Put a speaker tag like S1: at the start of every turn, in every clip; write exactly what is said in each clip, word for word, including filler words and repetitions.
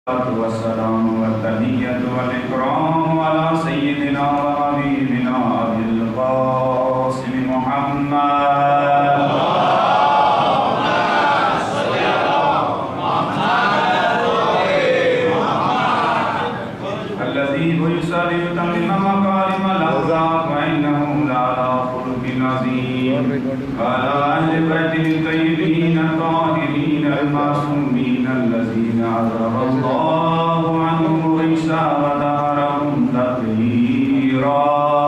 S1: والسلام والتحية والإكرام على سيدنا وحبيبنا أبي القاسم محمد الذي يسر يتمم مكارم الأخلاق وإنه لعلى خلق عظيم وعلى أهل بيته الطيبين الطاهرين المعصومين الذين عذر الله عنهم الرجس ودهرهم تطهيرا.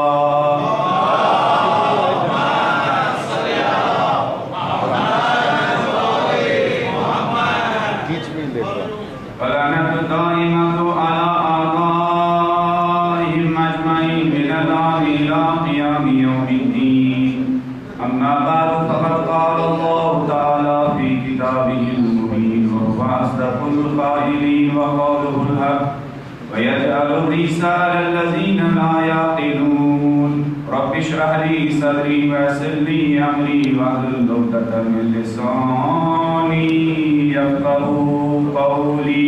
S1: ولعنة دائمة على أعدائهم أجمعين من الآن إلى قيام يوم الدين. أما بعد فقد قال الله تعالى في كتابه المبين وهو أصدق القائلين وقوله الحق ويجعل الرجس على الذين لا يعقلون. رب اشرح لي صدري ويسر لي أمري واحلل عقدة من لساني يفقهوا قولي.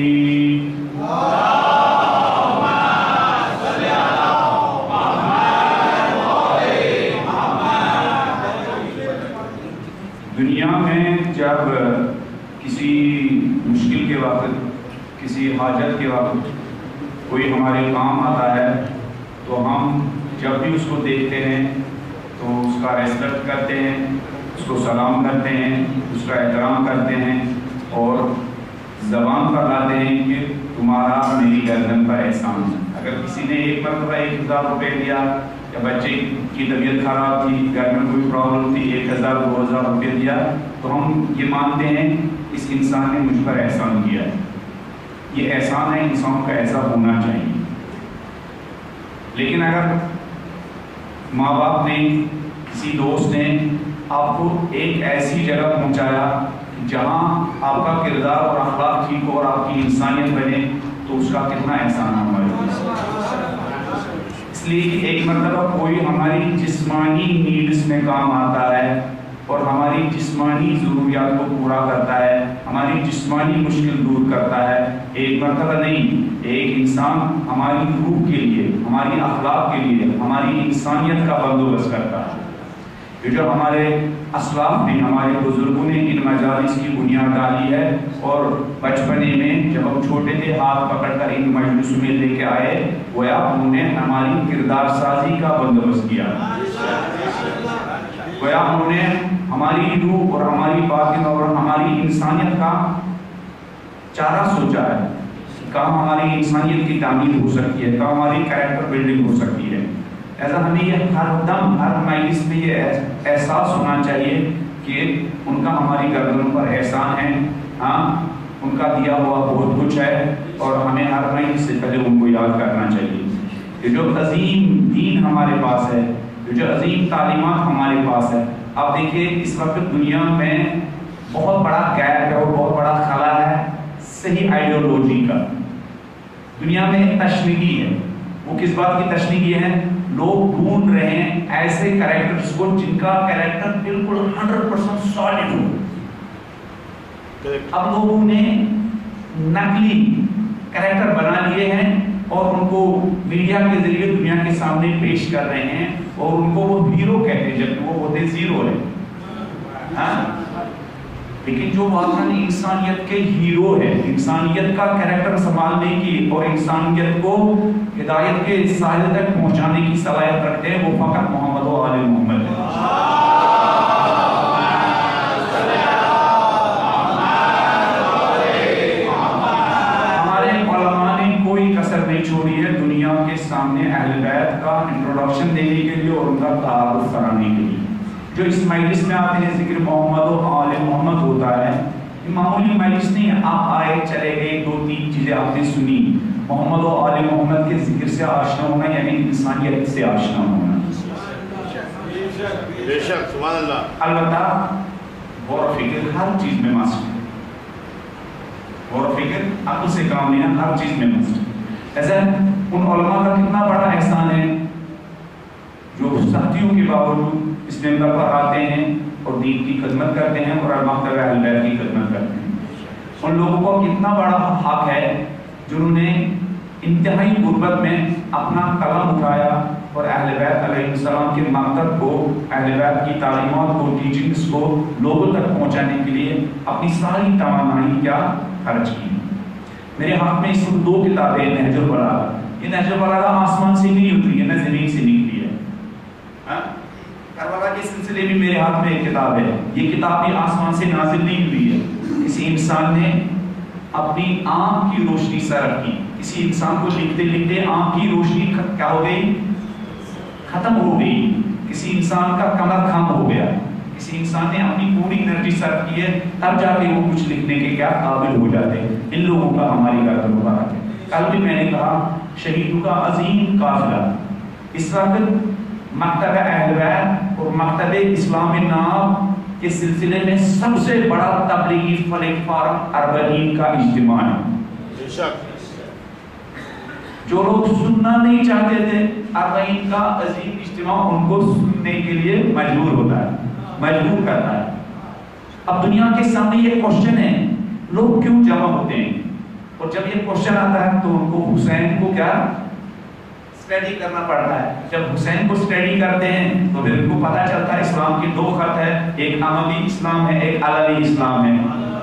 S1: دنیا میں جب کسی مشکل کے وقت کسی حاجت کے وقت کوئی ہمارے کام آتا ہے تو ہم جب بھی اس کو دیکھتے ہیں تو اس کا ریسپیکٹ کرتے ہیں، اس کو سلام کرتے ہیں، اس کا احترام کرتے ہیں اور زبان پر لاتے ہیں کہ تمہارا میری گردن پر احسان ہے. اگر کسی نے ایک مرتبہ ایک ہزار روپے دیا یا بچے کی طبیعت خراب تھی، گھر میں کوئی پرابلم تھی، ایک ہزار دو ہزار روپے دیا تو ہم یہ مانتے ہیں اس انسان نے مجھ پر احسان کیا ہے. یہ احسان ہے، انسان کا ایسا ہونا چاہیے. لیکن اگر ماں باپ نے، کسی دوست نے آپ کو ایک ایسی جگہ پہنچایا جہاں آپ کا کردار اور اخلاق ٹھیک ہو اور آپ کی انسانیت بنے تو اس کا کتنا احسان ہے ہمارے پاس. اس لیے ایک مرتبہ کوئی ہماری جسمانی نیڈس میں کام آتا ہے اور ہماری جسمانی ضروریات کو پورا کرتا ہے، ہماری جسمانی مشکل دور کرتا ہے. ایک مرتبہ نہیں، ایک انسان ہماری روح کے لیے، ہماری اخلاق کے لیے، ہماری انسانیت کا بندوبست کرتا ہے. یہ جو ہمارے اسلاف نے، ہمارے بزرگوں نے ان مجالس کی بنیاد ڈالی ہے اور بچپنے میں جب ہم چھوٹے تھے ہاتھ پکڑ کر ان مجلسوں میں لے کے آئے، گویا انہوں نے ہماری کردار سازی کا بندوبست کیا، گویا انہوں نے ہماری روح اور ہماری باطن اور ہماری انسانیت کا چارہ سوچا ہے. کہاں ہماری انسانیت کی تعمیر ہو سکتی ہے، کہاں ہماری کریکٹر بلڈنگ ہو سکتی ہے. ایسا ہمیں یہ ہر دم ہر مجلس میں یہ احساس ہونا چاہیے کہ ان کا ہماری گردنوں پر احسان ہے. ہاں، ان کا دیا ہوا بہت کچھ ہے اور ہمیں ہر مجلس سے پہلے ان کو یاد کرنا چاہیے. یہ جو عظیم دین ہمارے پاس ہے، یہ جو عظیم تعلیمات ہمارے پاس ہے. آپ دیکھیں اس وقت دنیا میں بہت بڑا گیپ ہے اور بہت بڑا خلا ہے صحیح آئیڈیولوجی کا. دنیا میں ایک تشنیگی ہے. وہ کس بات کی تشنیگی ہے؟ لوگ ڈھونڈ رہے ہیں ایسے کریکٹرز کو جن کا کریکٹر بالکل ہنڈریڈ پرسینٹ سالڈ ہو. اب لوگوں نے نقلی کریکٹر بنا لیے ہیں اور ان کو میڈیا کے ذریعے دنیا کے سامنے پیش کر رہے ہیں اور ان کو وہ ہیرو کہتے ہیں جبکہ وہ ہوتے زیرو ہے. لیکن جو واقعاً انسانیت کے ہیرو ہے، انسانیت کا کریکٹر سنبھالنے کی اور انسانیت کو ہدایت کے ساحل تک پہنچانے کی صلاحیت رکھتے ہیں، وہ فقط محمد و آل محمد ہے. ہمارے علماء نے کوئی کسر نہیں چھوڑی ہے دنیا کے سامنے اہل بیت کا انٹروڈکشن دینے کے لیے اور ان کا تعارف کرانے کے لیے. جو اس مجلس میں آتے ہیں ذکر محمد و آل محمد ہوتا ہے، یہ معمولی مجلس نہیں ہے. آپ آئے چلے گئے، دو تین چیزیں آپ نے سنی. محمد و آل محمد کے ذکر سے آشنا ہونا یعنی انسانیت سے آشنا ہونا. بے شک، سبحان اللہ. البتہ غور و فکر ہر چیز میں مست ہے. غور و فکر عقل سے کام لینا ہر چیز میں مست ہے. ایسا ان علماء کا کتنا بڑا احسان ہے جو سختیوں کے باوجود اس ممبر پر آتے ہیں اور دین کی خدمت کرتے ہیں اور مکتب اہل بیت کی خدمت کرتے ہیں. ان لوگوں کو کتنا بڑا حق ہے جنہوں نے انتہائی غربت میں اپنا قلم اٹھایا اور اہل بیت علیہ السلام کے مکتب کو، اہل بیت کی تعلیمات کو، ٹیچنگز کو لوگوں تک پہنچانے کے لیے اپنی ساری توانائی کیا خرچ کی۔ میرے ہاتھ میں اس وقت دو کتابیں ہیں، نہج البلاغہ۔ یہ نہج البلاغہ آسمان سے نہیں اتری ہے، نہ زمین سے نکلی ہے۔ کربلا کے سلسلے میں میرے ہاتھ میں ایک کتاب ہے، یہ کتاب بھی آسمان سے نازل نہیں ہوئی ہے۔ کسی انسان نے اپنی آنکھ کی روشنی صرف کی، کسی انسان کو لکھتے لکھتے آنکھ کی روشنی کیا ہو گئی؟ ختم ہو گئی۔ کسی انسان کا کمر خم ہو گیا، کسی انسان نے اپنی پوری انرجی صرف کی ہے، تب جا کے وہ کچھ لکھنے کے کیا قابل ہو جاتے ہیں۔ ان لوگوں کا ہماری گردن مبارک ہے۔ کل بھی میں نے کہا شہیدوں کا عظیم قافلہ اس وقت مکتب اہل بیت اور مکتب اسلام ناب کے سلسلے میں سب سے بڑا تبلیغی پلیٹ فارم اربعین کا اجتماع ہے۔ جو لوگ سننا نہیں چاہتے تھے، اربعین کا عظیم اجتماع ان کو سننے کے لیے مجبور ہوتا ہے، مجبور کرتا ہے۔ اب دنیا کے سامنے یہ کوشچن ہے، لوگ کیوں جمع ہوتے ہیں؟ اور جب یہ کوشچن آتا ہے تو ان کو حسین کو کیا اسٹڈی کرنا پڑتا ہے۔ جب حسین کو اسٹڈی کرتے ہیں تو پھر ان کو پتہ چلتا ہے اسلام کے دو خط ہے، ایک عملی اسلام ہے، ایک علوی اسلام ہے۔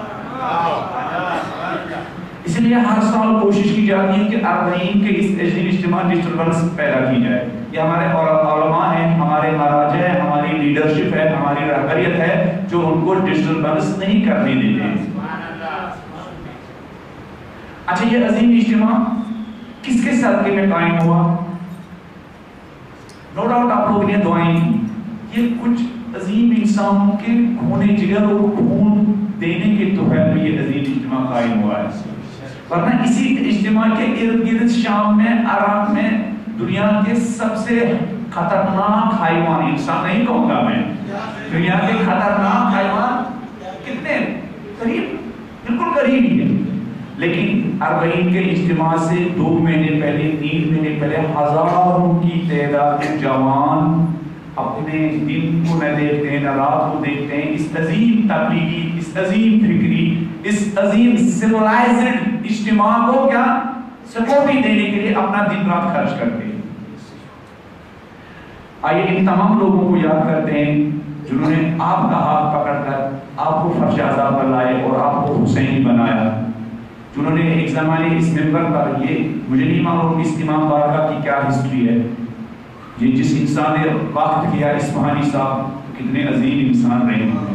S1: اس لیے ہر سال کوشش کی جاتی ہے کہ اربعین کے اس عظیم اجتماع ڈسٹربنس پیدا کی جائے۔ یہ ہمارے علماء ہیں، ہمارے مراجع ہیں، ہماری لیڈرشپ ہے، ہماری رہبریت ہے جو ان کو ڈسٹربنس نہیں کرنے دیتے ہیں۔ اچھا، یہ عظیم اجتماع کس کے صدقے میں قائم ہوا؟ نو ڈاؤٹ آپ لوگوں نے دعائیں کی۔ یہ کچھ عظیم انسانوں کے خونے جگر اور خون دینے کے توفیق میں یہ عظیم اجتماع قائم ہوا ہے۔ ورنہ اسی اجتماع کے ارد گرد شام میں، عراق میں دنیا کے سب سے خطرناک حیوان، انسان نہیں کہوں گا میں، دنیا کے خطرناک حیوان کتنے قریب، بالکل قریب ہی ہے۔ لیکن اربعین کے اجتماع سے دو مہینے پہلے، تین مہینے پہلے ہزاروں کی تعداد میں جوان اپنے دن کو نہ دیکھتے ہیں، نہ رات کو دیکھتے ہیں، اس عظیم تبلیغی، اس عظیم فکری، اس عظیم سیولائزڈ اجتماع کو کیا سپورٹ دینے کے لیے اپنا دن رات خرچ کرتے ہیں۔ آئیے ان تمام لوگوں کو یاد کرتے ہیں جنہوں نے آپ کا ہاتھ پکڑ کر آپ کو فرش عذاب پر لائے اور آپ کو حسینی بنایا، جنہوں نے ایک زمانے اس ممبر پر، یہ مجھے نہیں معلوم اس امام بارگاہ کی کیا ہسٹری ہے، یہ جس انسان نے وقت کیا اسماعیلی صاحب کتنے عظیم انسان رہے ہیں۔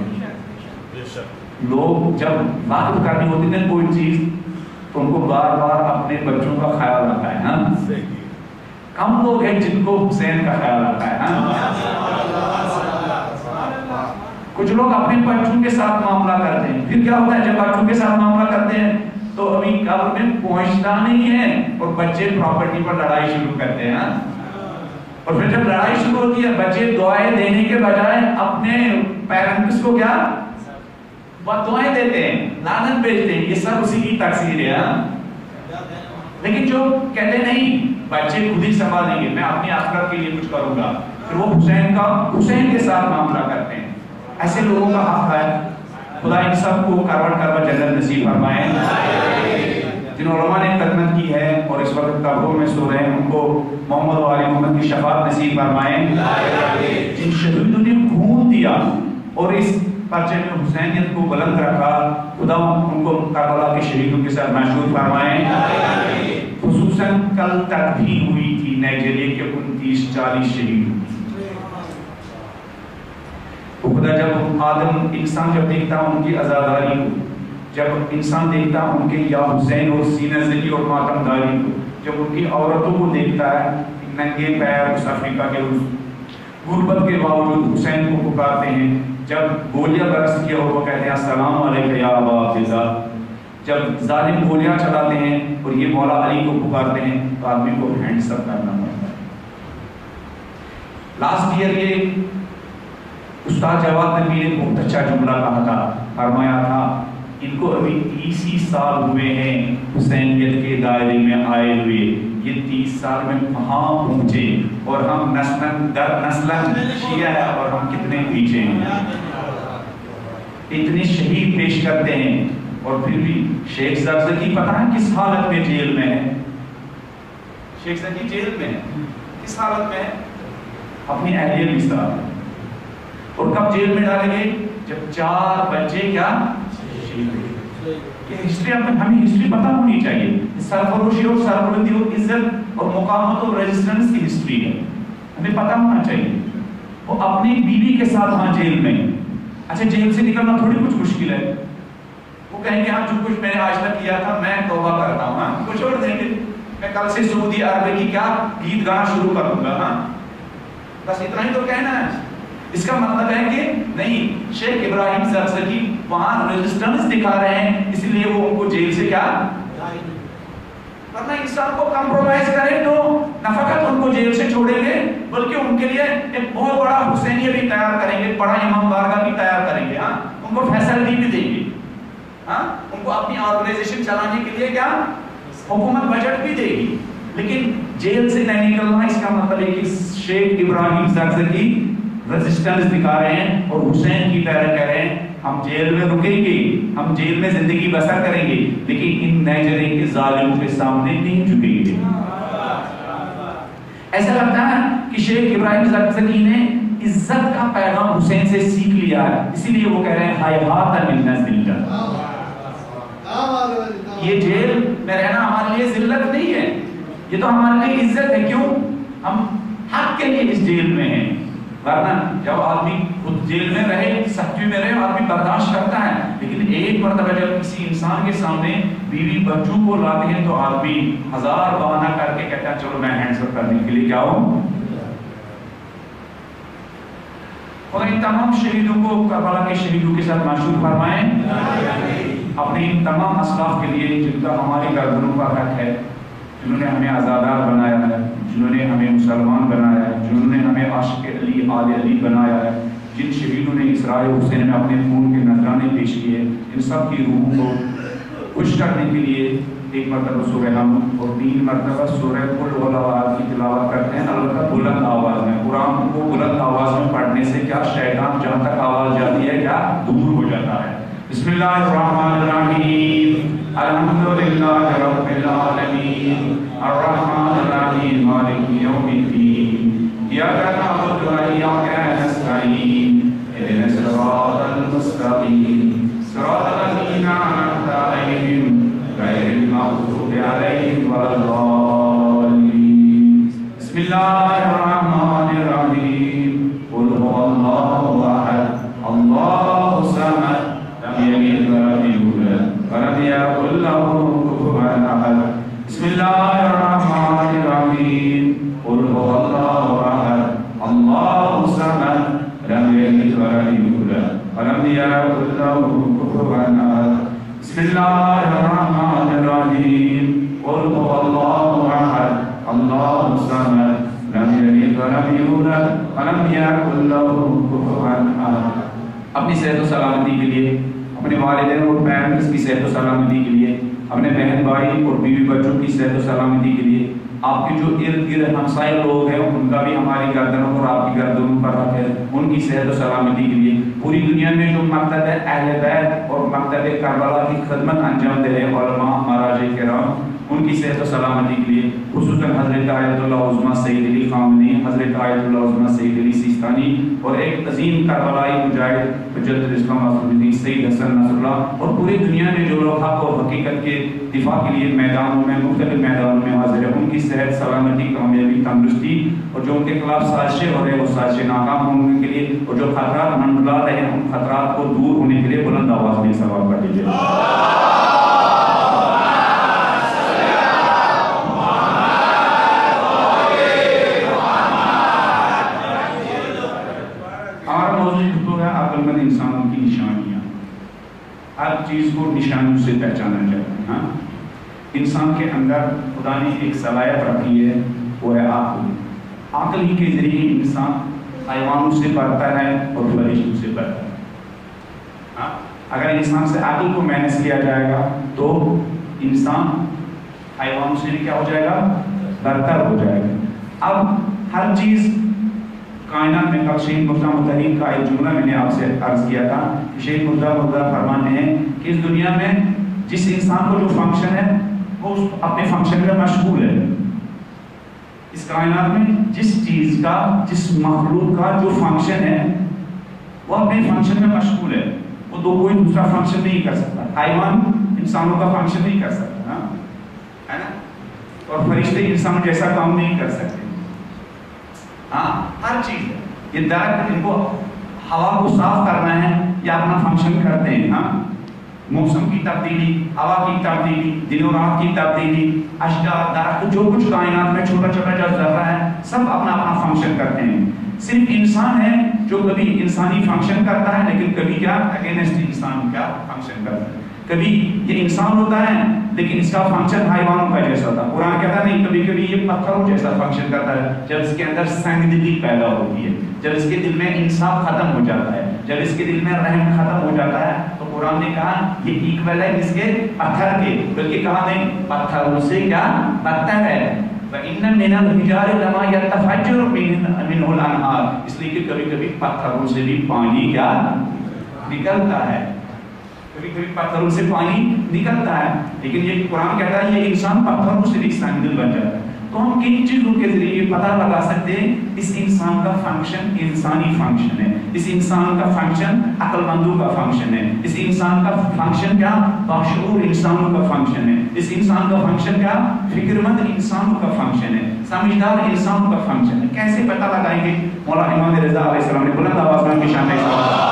S1: لوگ جب وقت کرنی ہوتی ہے کوئی چیز تو ان کو بار بار اپنے بچوں کا خیال رکھا ہے نا، کم لوگ ہیں جن کو حسین کا خیال رکھا ہے نا۔ کچھ لوگ اپنے بچوں کے ساتھ معاملہ کرتے ہیں، پھر کیا ہوتا ہے جب بچوں کے ساتھ معاملہ کرتے ہیں تو ابھی قبر میں پہنچتا نہیں ہے اور بچے پراپرٹی پر لڑائی شروع کرتے ہیں، اور پھر جب لڑائی شروع ہوتی ہے بچے دعائیں دینے کے بجائے اپنے پیرنٹس کو کیا دعائیں دیتے ہیں، لعنت بھیجتے ہیں۔ یہ سب اسی کی تقصیر ہے۔ لیکن جو کہتے نہیں بچے خود ہی سنبھالیں گے، میں اپنی آخرت کے لیے کچھ کروں گا، پھر وہ حسین کا حسین کے ساتھ معاملہ کرتے ہیں، ایسے لوگوں کا حق ہے۔ خدا ان سب کو کروٹ کروٹ جنت نصیب فرمائے۔ جن علماء نے خدمت کی ہے اور اس وقت قبروں میں سو رہے ہیں ان کو محمد و آل محمد کی شفاعت نصیب فرمائے۔ جن شہیدوں نے خون دیا اور اس پرچے میں حسینیت کو بلند رکھا، خدا ان کو کربلا کے شہیدوں کے ساتھ محشور فرمائے۔ خصوصاً کل تک بھی ہوئی تھی نائجیریا کے انتیس چالیس شہید۔ خدا جب آدم انسان جب دیکھتا ان کی عزاداری کو، جب انسان دیکھتا ان کے یا حسین اور سینہ زنی اور ماتم داری کو، جب ان کی عورتوں کو دیکھتا ہے ننگے پیر اس افریقہ کے غربت کے باوجود حسین کو پکارتے ہیں، جب گولیاں برس کی اور وہ کہتے ہیں السلام علیکم یا ابا حفظہ، جب ظالم گولیاں چلاتے ہیں اور یہ مولا علی کو پکارتے ہیں تو آدمی کو ہینڈس اپ کرنا پڑتا ہے۔ لاسٹ ایئر یہ استاد جواد نبی نے بہت اچھا جملہ کہا تھا، فرمایا تھا ان کو ابھی تیس ہی سال ہوئے ہیں حسینیت کے دائرے میں آئے ہوئے، یہ تیس سال میں کہاں پہنچے اور ہم نسلن در نسلن شیعہ ہے اور ہم کتنے پیچھے ہیں۔ اتنے شہید پیش کرتے ہیں اور پھر بھی شیخ زکزکی پتہ ہے کس حالت میں جیل میں ہے؟ شیخ زکزکی جیل میں ہے، کس حالت میں ہے؟ اپنی اہلیت کے ساتھ۔ اور کب جیل میں ڈالیں گے؟ جب چار بچے کیا یہ ہسٹری ہمیں ہسٹری پتہ ہونی چاہیے، سرفروشی اور سربلندی اور عزت اور مقاومت اور ریزسٹنس کی ہسٹری ہے، ہمیں پتہ ہونا چاہیے۔ وہ اپنی بیوی کے ساتھ وہاں جیل میں، اچھا جیل سے نکلنا تھوڑی کچھ مشکل ہے، وہ کہیں گے ہاں جو کچھ میں نے آج تک کیا تھا میں توبہ کرتا ہوں، ہاں کچھ اور دیں گے، میں کل سے سعودی عرب کی کیا گیت گانا شروع کروں گا، ہاں بس اتنا ہی تو کہنا ہے۔ اس کا مطلب ہے کہ نہیں، شیخ ابراہیم زکزکی وہاں ریزسٹنس دکھا رہے ہیں، اس لیے وہ ان کو جیل سے کیا، ورنہ انسان کو کمپرومائز کریں تو نہ فقط ان کو جیل سے چھوڑیں گے بلکہ ان کے لیے ایک بہت بڑا حسینیہ بھی تیار کریں گے، بڑا امام بارگاہ بھی تیار کریں گے، ہاں ان کو فیسلٹی بھی دیں گے، ہاں ان کو اپنی آرگنائزیشن چلانے کے لیے کیا حکومت بجٹ بھی دے گی، لیکن جیل سے نہیں نکلنا اس کا مطلب ہے کہ شیخ ابراہیم زکزکی ریزسٹنس دکھا رہے ہیں اور حسین کی طرح کہہ رہے ہیں ہم جیل میں رکیں گے، ہم جیل میں زندگی بسر کریں گے، لیکن ان نائجیریا کے ظالموں کے سامنے نہیں جھکیں گے۔ ایسا لگتا ہے کہ شیخ ابراہیم زکزکی نے عزت کا پیغام حسین سے سیکھ لیا ہے، اسی لیے وہ کہہ رہے ہیں حیات من نزل۔ یہ جیل میں رہنا ہمارے لیے ذلت نہیں ہے، یہ تو ہمارے لیے عزت ہے، کیوں؟ ہم حق کے لیے اس جیل میں ہیں، ورنہ جب آدمی خود جیل میں رہے، سختی میں رہے، آدمی برداشت کرتا ہے، لیکن ایک مرتبہ جب کسی انسان کے سامنے بیوی بچوں کو لاتے ہیں تو آدمی ہزار بہانہ کر کے کہتا ہے چلو میں ہینڈز اپ کرنے کے لیے کیا ہوں۔ اور ان تمام شہیدوں کو کربلا کے شہیدوں کے ساتھ معشور فرمائیں، اپنے ان تمام اسلاف کے لیے جن کا ہماری گردنوں پر حق ہے، جنہوں نے ہمیں آزادار بنایا ہے، جنہوں نے ہمیں مسلمان بنایا ہے، جنہوں نے ہمیں عاشق علی آل علی بنایا ہے، جن شہیدوں نے اسراء حسین میں اپنے خون کے نذرانے پیش کیے، ان سب کی روحوں کو خوش کرنے کے لیے ایک مرتبہ سورہ ہم اور تین مرتبہ سورہ قل هو اللہ کی تلاوت کرتے ہیں، البتہ بلند آواز میں۔ قرآن کو بلند آواز میں پڑھنے سے کیا شیطان جہاں تک آواز جاتی ہے کیا دور ہو جاتا ہے۔ بسم اللہ الرحمن الرحیم، الحمدللہ رب العالمین، الرحمن الرحیم، مالک یوم الدین، ایاک نعبد و ایاک نستعین، اہدنا الصراط المستقیم، صراط الذین انعمت علیہم غیر المغضوب علیہم ولا الضالین۔ بسم اللہ الرحمن الرحیم، قل هو اللہ احد اللہ الصمد لم یلد ولم یولد ولم یکن له کفوا احد۔ بسم اللہ الرحمن الرحیم، قل هو اللہ احد اللہ الصمد لم یلد ولم یولد ولم یکن له کفوا احد۔ بسم اللہ الرحمن الرحیم، قل هو اللہ احد اللہ الصمد لم یلد ولم یولد ولم یکن له کفوا احد۔ اپنی صحت و سلامتی کے لیے، اپنے والدین اور پیرنٹس کی صحت و سلامتی کے لیے، اپنے بہن بھائی اور بیوی بچوں کی صحت و سلامتی کے لیے، آپ کے جو ارد گرد ہمسائے لوگ ہیں ان کا بھی ہماری گردنوں اور آپ کی گردنوں پر حق ہے، ان کی صحت و سلامتی کے لیے، پوری دنیا میں جو مقتد اہل بیت اور مقتد کربلا کی خدمت انجام دے رہے علماء مراجع کرام، ان کی صحت و سلامتی کے لیے، خصوصاً حضرت آیت اللہ عظمہ سید علی خامنی، حضرت آیت اللہ عظمہ سید علی سیستانی اور ایک عظیم کربلائی مجاہد مجدد اسلام الدین سید حسن نصر اللہ اور پوری دنیا میں جو لوگ حق اور حقیقت کے دفاع کے لیے میدانوں میں مختلف میدانوں میں حاضر ہیں، ان کی صحت سلامتی کامیابی تندرستی، اور جو ان کے خلاف سازشیں ہو رہے ہیں وہ سازشیں ناکام ہونے کے لیے، اور جو خطرات منڈلا رہے ہیں ان خطرات کو دور ہونے کے لیے بلند آواز میں ثواب کر دیجیے۔ عقل مند انسانوں کی نشانیاں، ہر چیز کو نشانیوں سے پہچانا جاتا ہے۔ ہاں انسان کے اندر خدا نے ایک صلاحیت رکھی ہے، وہ ہے عقل۔ عقل ہی کے ذریعے انسان حیوانوں سے بڑھتا ہے اور فرشتوں سے بڑھتا ہے۔ ہاں اگر انسان سے عقل کو مائنس کیا جائے گا تو انسان حیوانوں سے بھی کیا ہو جائے گا، برتر ہو جائے گا۔ اب ہر چیز کائنات میں کل شہید مرزا متحری کا ایک جملہ میں نے آپ سے عرض کیا تھا کہ شہید مرزا متحری فرماتے ہیں کہ اس دنیا میں جس انسان کو جو فنکشن ہے وہ اپنے فنکشن میں مشغول ہے. اس کائنات میں جس چیز کا جس مخلوق کا جو فنکشن ہے وہ اپنے فنکشن میں مشغول ہے. وہ دو کوئی دوسرا فنکشن نہیں کر سکتا. حیوان انسانوں کا فنکشن نہیں کر سکتا ہے نا, اور فرشتے انسانوں جیسا کام نہیں کر سکتے. ہاں ہر چیز ہے. یہ درخت ان کو ہوا کو صاف کرنا ہے یا اپنا فنکشن کرتے ہیں. ہاں موسم کی تبدیلی, ہوا کی تبدیلی, دن و رات کی تبدیلی, اشجار, درخت, جو کچھ کائنات میں چھوٹا چھوٹا جو ذرہ ہے سب اپنا اپنا فنکشن کرتے ہیں. صرف انسان ہے جو کبھی انسانی فنکشن کرتا ہے لیکن کبھی کیا اگینسٹ انسان کا فنکشن کرتا ہے. کبھی یہ انسان ہوتا ہے لیکن اس کا فنکشن حیوانوں کا جیسا ہوتا ہے. قرآن کہتا نہیں کبھی کبھی یہ پتھروں جیسا فنکشن کرتا ہے. جب اس کے اندر سنجیدگی پیدا ہوتی ہے, جب اس کے دل میں انصاف ختم ہو جاتا ہے, جب اس کے دل میں رحم ختم ہو جاتا ہے, تو قرآن نے کہا یہ ایکول ہے اس کے پتھر کے, بلکہ کہا نہیں پتھروں سے کیا بدتر ہے. وَإِنَّ مِنَ الْحِجَارِ لَمَا يَتَفَجَّرُ مِنْهُ الْأَنْهَارُ, اس لیے کہ کبھی کبھی پتھروں سے بھی پانی کیا نکلتا ہے, کبھی کبھی پتھروں سے پانی نکلتا ہے. لیکن یہ قرآن کہتا ہے یہ انسان پتھروں سے بھی سنجیدل بن جاتا ہے. تو ہم کن چیزوں کے ذریعے یہ پتہ لگا سکتے ہیں اس انسان کا فنکشن انسانی فنکشن ہے, اس انسان کا فنکشن عقل مندوں کا فنکشن ہے, اس انسان کا فنکشن کیا باشعور انسانوں کا فنکشن ہے, اس انسان کا فنکشن کیا فکر مند انسانوں کا فنکشن ہے, سمجھدار انسانوں کا فنکشن ہے. کیسے پتہ لگائیں گے؟ مولانا امام رضا علیہ السلام نے بلند آواز میں کی شان میں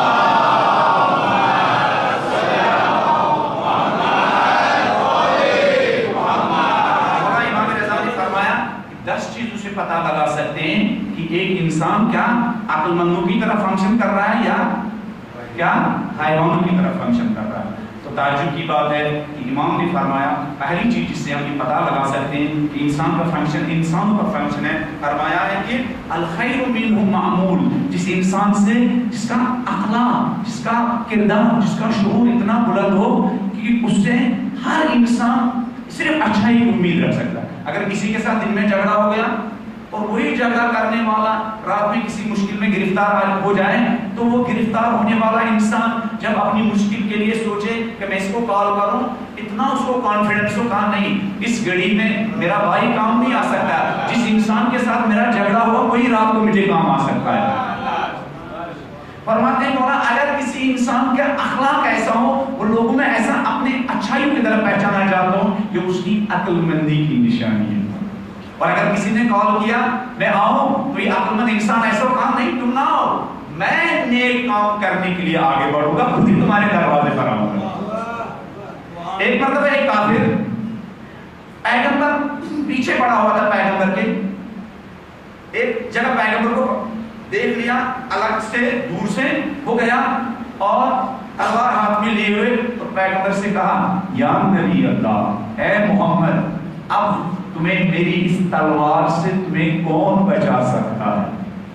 S1: دس چیزوں سے پتہ لگا سکتے ہیں کہ ایک انسان کیا عقل مندوں کی طرح فنکشن کر رہا ہے یا کیا حیوانوں کی طرح فنکشن کر رہا ہے. تو تعجب کی بات ہے کہ امام نے فرمایا پہلی چیز جس سے ہم یہ پتہ لگا سکتے ہیں کہ انسان کا فنکشن انسانوں کا فنکشن ہے, فرمایا ہے کہ الخیر منہ معمول, جس انسان سے جس کا اخلاق, جس کا کردار, جس کا شعور اتنا بلند ہو کہ اس سے ہر انسان صرف اچھائی کی امید رکھ سکتا ہے. اگر کسی کے ساتھ دن میں جھگڑا ہو گیا اور وہی جھگڑا کرنے والا رات میں کسی مشکل میں گرفتار ہو جائے تو وہ گرفتار ہونے والا انسان جب اپنی مشکل کے لیے سوچے کہ میں اس کو کال کروں, اتنا اس کو کانفیڈنس ہو کہا نہیں اس گھڑی میں میرا بھائی کام نہیں آ سکتا, جس انسان کے ساتھ میرا جھگڑا ہوا وہی رات کو مجھے کام آ سکتا ہے. فرماتے ہیں مولا اگر کسی انسان کا اخلاق ایسا ہو, وہ لوگوں میں ایسا اپنے اچھائیوں کی طرف پہچانا چاہتا ہوں, یہ اس کی عقل مندی کی نشانی ہے. اور اگر کسی نے کال کیا میں آؤں تو یہ عقل مند انسان ایسا کہا نہیں تم نہ آؤ, میں نیک کام کرنے کے لیے آگے بڑھوں گا, خود ہی تمہارے دروازے پر آؤں گا. ایک مرتبہ ایک کافر پیغمبر پیچھے پڑا ہوا تھا پیغمبر کے, ایک جگہ پیغمبر کو دیکھ لیا, الگ سے دور سے ہو گیا اور تلوار ہاتھ میں لیے ہوئے, تو پیغمبر سے کہا یا نبی اللہ, اے محمد, اب تمہیں میری اس تلوار سے تمہیں کون بچا سکتا ہے؟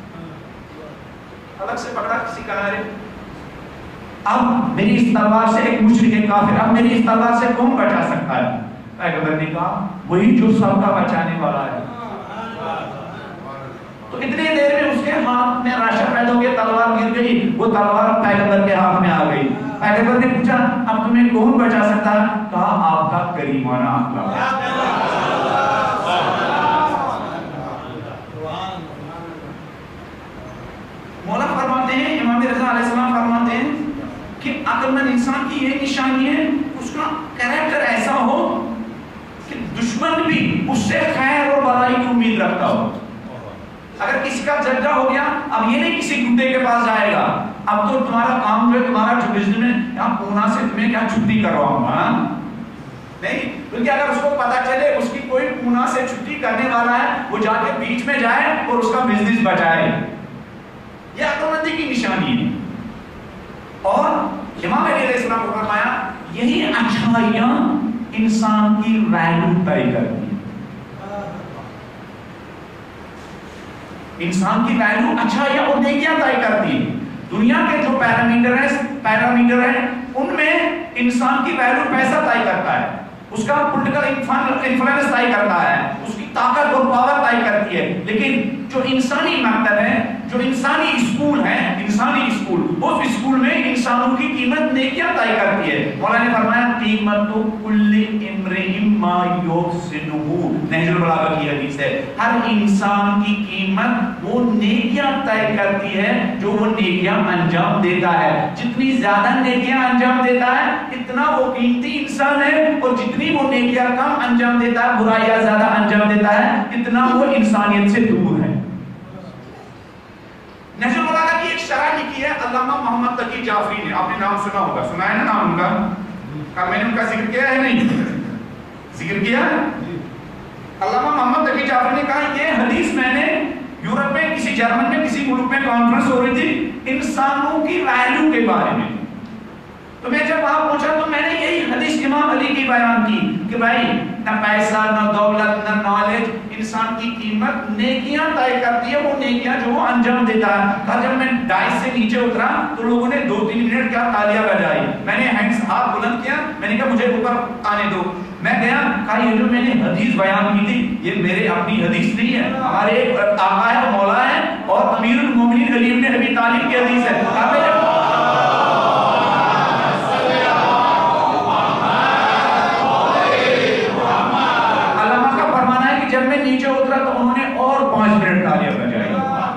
S1: الگ سے پکڑا کسی کنارے, اب میری اس تلوار سے ایک مشرک کافر, اب میری اس تلوار سے کون بچا سکتا ہے؟ پیغمبر نے کہا وہی جو سب کا بچانے والا ہے. تو اتنی دیر میں اس کے ہاتھ میں راشا پیدا ہو گیا, تلوار گر گئی, وہ تلوار پیغمبر کے ہاتھ میں آ گئی. پیغمبر نے پوچھا اب تمہیں کون بچا سکتا ہے؟ کہا آپ کا کریمانہ اخلاق. مولا فرماتے ہیں, امام رضا علیہ السلام فرماتے ہیں کہ عقل مند انسان کی یہ نشانی ہے اس کا کریکٹر ایسا ہو کہ دشمن بھی اس سے خیر اور بھلائی کی امید رکھتا ہو. اگر کسی کا جھگڑا ہو گیا, اب یہ نہیں کسی گنڈے کے پاس جائے گا, اب تو تمہارا کام جو ہے تمہارا جو بزنس میں یہاں پونا سے تمہیں کیا چھٹی کرواؤں گا, نہیں, کیونکہ اگر اس کو پتا چلے اس کی کوئی پونا سے چھٹی کرنے والا ہے, وہ جا کے بیچ میں جائے اور اس کا بزنس بچائے. یہ عقل مندی کی نشانی ہے. اور امام علیہ السلام کو فرمایا یہی اچھائیاں انسان کی ویلیو طے کرتی ہیں. انسان کی ویلیو اچھائیاں اور نیکیاں طے کرتی ہیں. دنیا کے جو پیرامیٹر ہیں پیرامیٹر ہیں ان میں انسان کی ویلیو پیسہ طے کرتا ہے, اس کا پولیٹیکل انفلوئنس طے کرتا ہے, اس کی طاقت اور پاور طے کرتی ہے. لیکن جو انسانی مقصد ہے, جو انسانی اسکول ہے، انسانی اسکول، اس اسکول میں انسانوں کی قیمت نیکیاں طے کرتی ہے. مولا نے فرمایا قیمت کل امرئ ما یحسنہ، نہج البلاغہ کی حدیث ہے، ہر انسان کی قیمت وہ نیکیاں طے کرتی ہے جو وہ نیکیاں انجام دیتا ہے. جتنی زیادہ نیکیاں انجام دیتا ہے اتنا وہ قیمتی انسان ہے، اور جتنی وہ نیکیاں کم انجام دیتا ہے، برائیاں زیادہ انجام دیتا ہے، اتنا وہ انسانیت سے دور ہے. نہج البلاغہ کی ایک شرح لکھی ہے علامہ محمد تقی جعفری نے، آپ نے نام سنا ہوگا، سنا ہے نا نام ان کا؟ کل میں نے ان کا ذکر کیا ہے نہیں؟ ذکر کیا؟ علامہ محمد تقی جعفری نے کہا یہ حدیث میں نے یورپ میں کسی جرمن میں کسی ملک میں کانفرنس ہو رہی تھی انسانوں کی ویلیو کے بارے میں، تو میں جب وہاں پہنچا تو میں نے یہی حدیث امام علی کی بیان کی کہ بھائی نہ پیسہ نہ دولت نہ نالج انسان کی قیمت نیکیاں طے کرتی ہے، وہ نیکیاں جو وہ انجام دیتا ہے. کہا جب میں ڈائس سے نیچے اترا تو لوگوں نے دو تین منٹ کیا تالیاں بجائی، میں نے ہینڈز ہاتھ بلند کیا، میں نے کہا مجھے اوپر آنے دو. میں گیا، کہا یہ جو میں نے حدیث بیان کی تھی یہ میرے اپنی حدیث نہیں ہے، ہمارے ایک آقا ہے مولا ہے اور امیر المومنین علی بن ابی طالب کی حدیث ہے. کہا میں جب جب میں نیچے اترا تو انہوں نے اور پانچ منٹ تالیاں بجائی،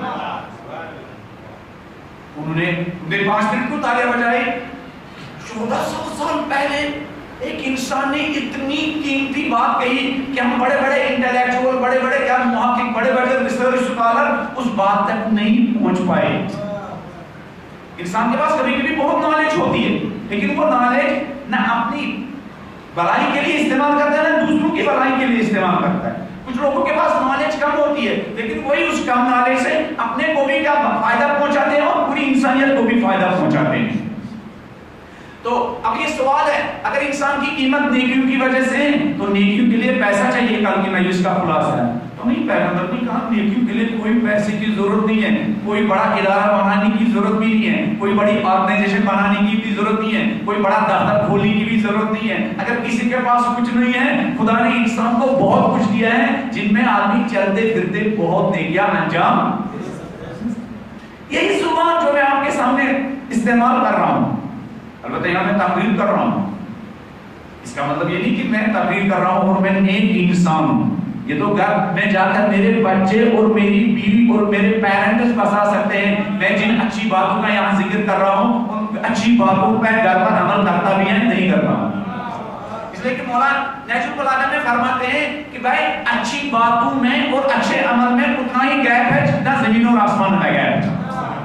S1: انہوں نے پانچ منٹ کو تالیاں بجائی. چودہ سو سال پہلے ایک انسان نے اتنی قیمتی بات کہی کہ ہم بڑے بڑے انٹلیکچوئل، بڑے بڑے کیا محقق، بڑے بڑے ریسرچ اسکالر اس بات تک نہیں پہنچ پائے. انسان کے پاس کبھی کبھی بہت نالج ہوتی ہے لیکن وہ نالج نہ اپنی بھلائی کے لیے استعمال کرتا ہے نہ دوسروں کی بھلائی کے لیے استعمال کرتا ہے. کچھ لوگوں کے پاس نالج کم ہوتی ہے لیکن وہی اس کم نالج سے اپنے کو بھی کیا فائدہ پہنچاتے ہیں اور پوری انسانیت کو بھی فائدہ پہنچاتے ہیں. تو اب یہ سوال ہے اگر انسان کی قیمت نیکیوں کی وجہ سے تو نیکیوں کے لیے پیسہ چاہیے، کل کی مجلس کا خلاصہ ہے. تو نہیں، پیغمبر نے کہا نیکیوں کے لیے کوئی پیسے کی ضرورت نہیں ہے، کوئی بڑا ادارہ بنانے کی ضرورت بھی نہیں ہے، کوئی بڑی آرگنائزیشن بنانے کی بھی ضرورت نہیں ہے، کوئی بڑا دفتر کھولنے کی بھی ضرورت نہیں ہے. اگر کسی کے پاس کچھ نہیں ہے، خدا نے انسان کو بہت کچھ دیا ہے جن میں آدمی چلتے پھرتے بہت نیکیاں انجام. یہی زبان جو میں آپ کے سامنے استعمال کر رہا ہوں، البتہ یہاں میں تقریر کر رہا ہوں، اس کا مطلب یہ نہیں کہ میں تقریر کر رہا ہوں اور میں نیک انسان ہوں. یہ تو گھر میں جا کر میرے بچے اور میری بیوی اور میرے پیرنٹس بتا سکتے ہیں میں جن اچھی باتوں کا یہاں ذکر کر رہا ہوں ان اچھی باتوں پہ گھر پر عمل کرتا بھی ہے نہیں کرتا ہوں. اس لیے کہ مولانا نہج البلاغہ میں فرماتے ہیں کہ بھائی اچھی باتوں میں اور اچھے عمل میں اتنا ہی گیپ ہے جتنا زمین اور آسمان کا گیپ ہے.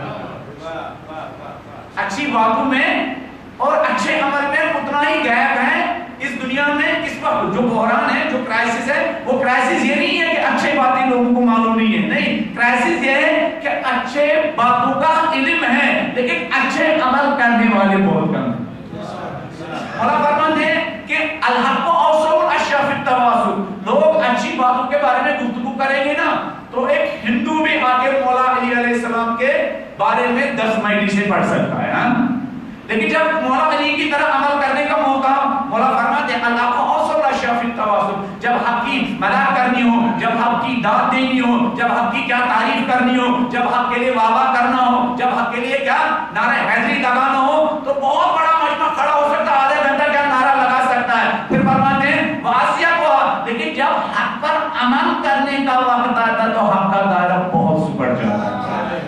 S1: اچھی باتوں میں اور اچھے عمل میں اتنا ہی گیپ ہے. اس دنیا میں اس وقت جو بحران ہے، جو کرائسس ہے، وہ کرائسس یہ نہیں ہے کہ اچھے باتیں لوگوں کو معلوم نہیں ہے، نہیں، کرائسس یہ ہے کہ اچھے باتوں کا علم ہے لیکن اچھے عمل کرنے والے بہت کم ہیں. اللہ فرماتے ہیں کہ الحق اوصل الاشیاء فی التواصل، لوگ اچھی باتوں کے بارے میں گفتگو کریں گے نا تو ایک ہندو بھی آ کے مولا علی علیہ السلام کے بارے میں دس مائلی سے پڑھ سکتا ہے، لیکن جب مولا علی کی طرح عمل کرنے کا موقع، مولا فرماتے ہیں اللہ کو اوصل الاشیاء فی التواصل، جب حق کی مدح کرنی ہو، جب حق کی داد دینی ہو، جب حق کی کیا تعریف کرنی ہو، جب حق کے لیے واہ واہ کرنا ہو، جب حق کے لیے کیا نعرہ حیدری لگانا ہو تو بہت بڑا مجمع کھڑا ہو سکتا ہے، آدھے گھنٹہ کیا نعرہ لگا سکتا ہے. پھر فرماتے ہیں واسیہ کو، لیکن جب حق پر عمل کرنے کا وقت آتا تو حق کا دائرہ بہت سپر جاتا ہے.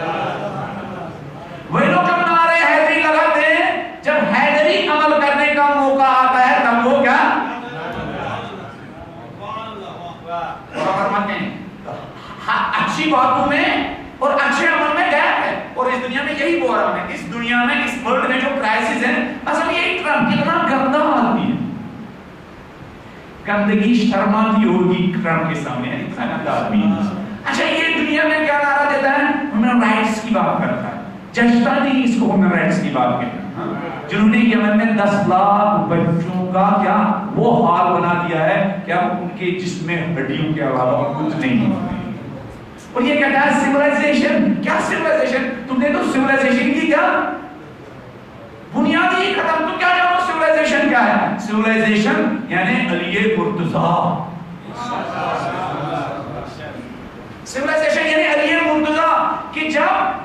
S1: وہی لوگ جب نعرہ حیدری لگاتے ہیں، جب حیدری عمل کرنے کا موقع آتا ہے تب وہ کیا فرماتے ہیں اچھی باتوں میں اور اچھے عمل میں گیپ ہے. اور اس دنیا میں یہی بحران ہے، اس دنیا میں اس ورلڈ میں جو کرائسس ہے اصل یہی ٹرمپ کتنا گندا آدمی ہے، گندگی شرماتی ہوگی ٹرمپ کے سامنے، اتنا گندا آدمی ہے. اچھا یہ دنیا میں کیا نعرہ دیتا ہے؟ ہیومن رائٹس کی بات کرتا ہے، ججتا نہیں اس کو ہیومن رائٹس کی بات کرتا ہے. جنہوں نے یمن میں دس لاکھ بچوں کا کیا وہ حال بنا دیا ہے کیا ان کے جسم میں ہڈیوں کے علاوہ کچھ نہیں ہے. اور یہ کہتا ہے سیولائزیشن. کیا سیولائزیشن؟ تم نے تو سیولائزیشن کی کیا بنیادی ختم. تو کیا جانو سیولائزیشن کیا ہے؟ سیولائزیشن یعنی علی مرتضیٰ. سیولائزیشن یعنی علی مرتضیٰ کہ جب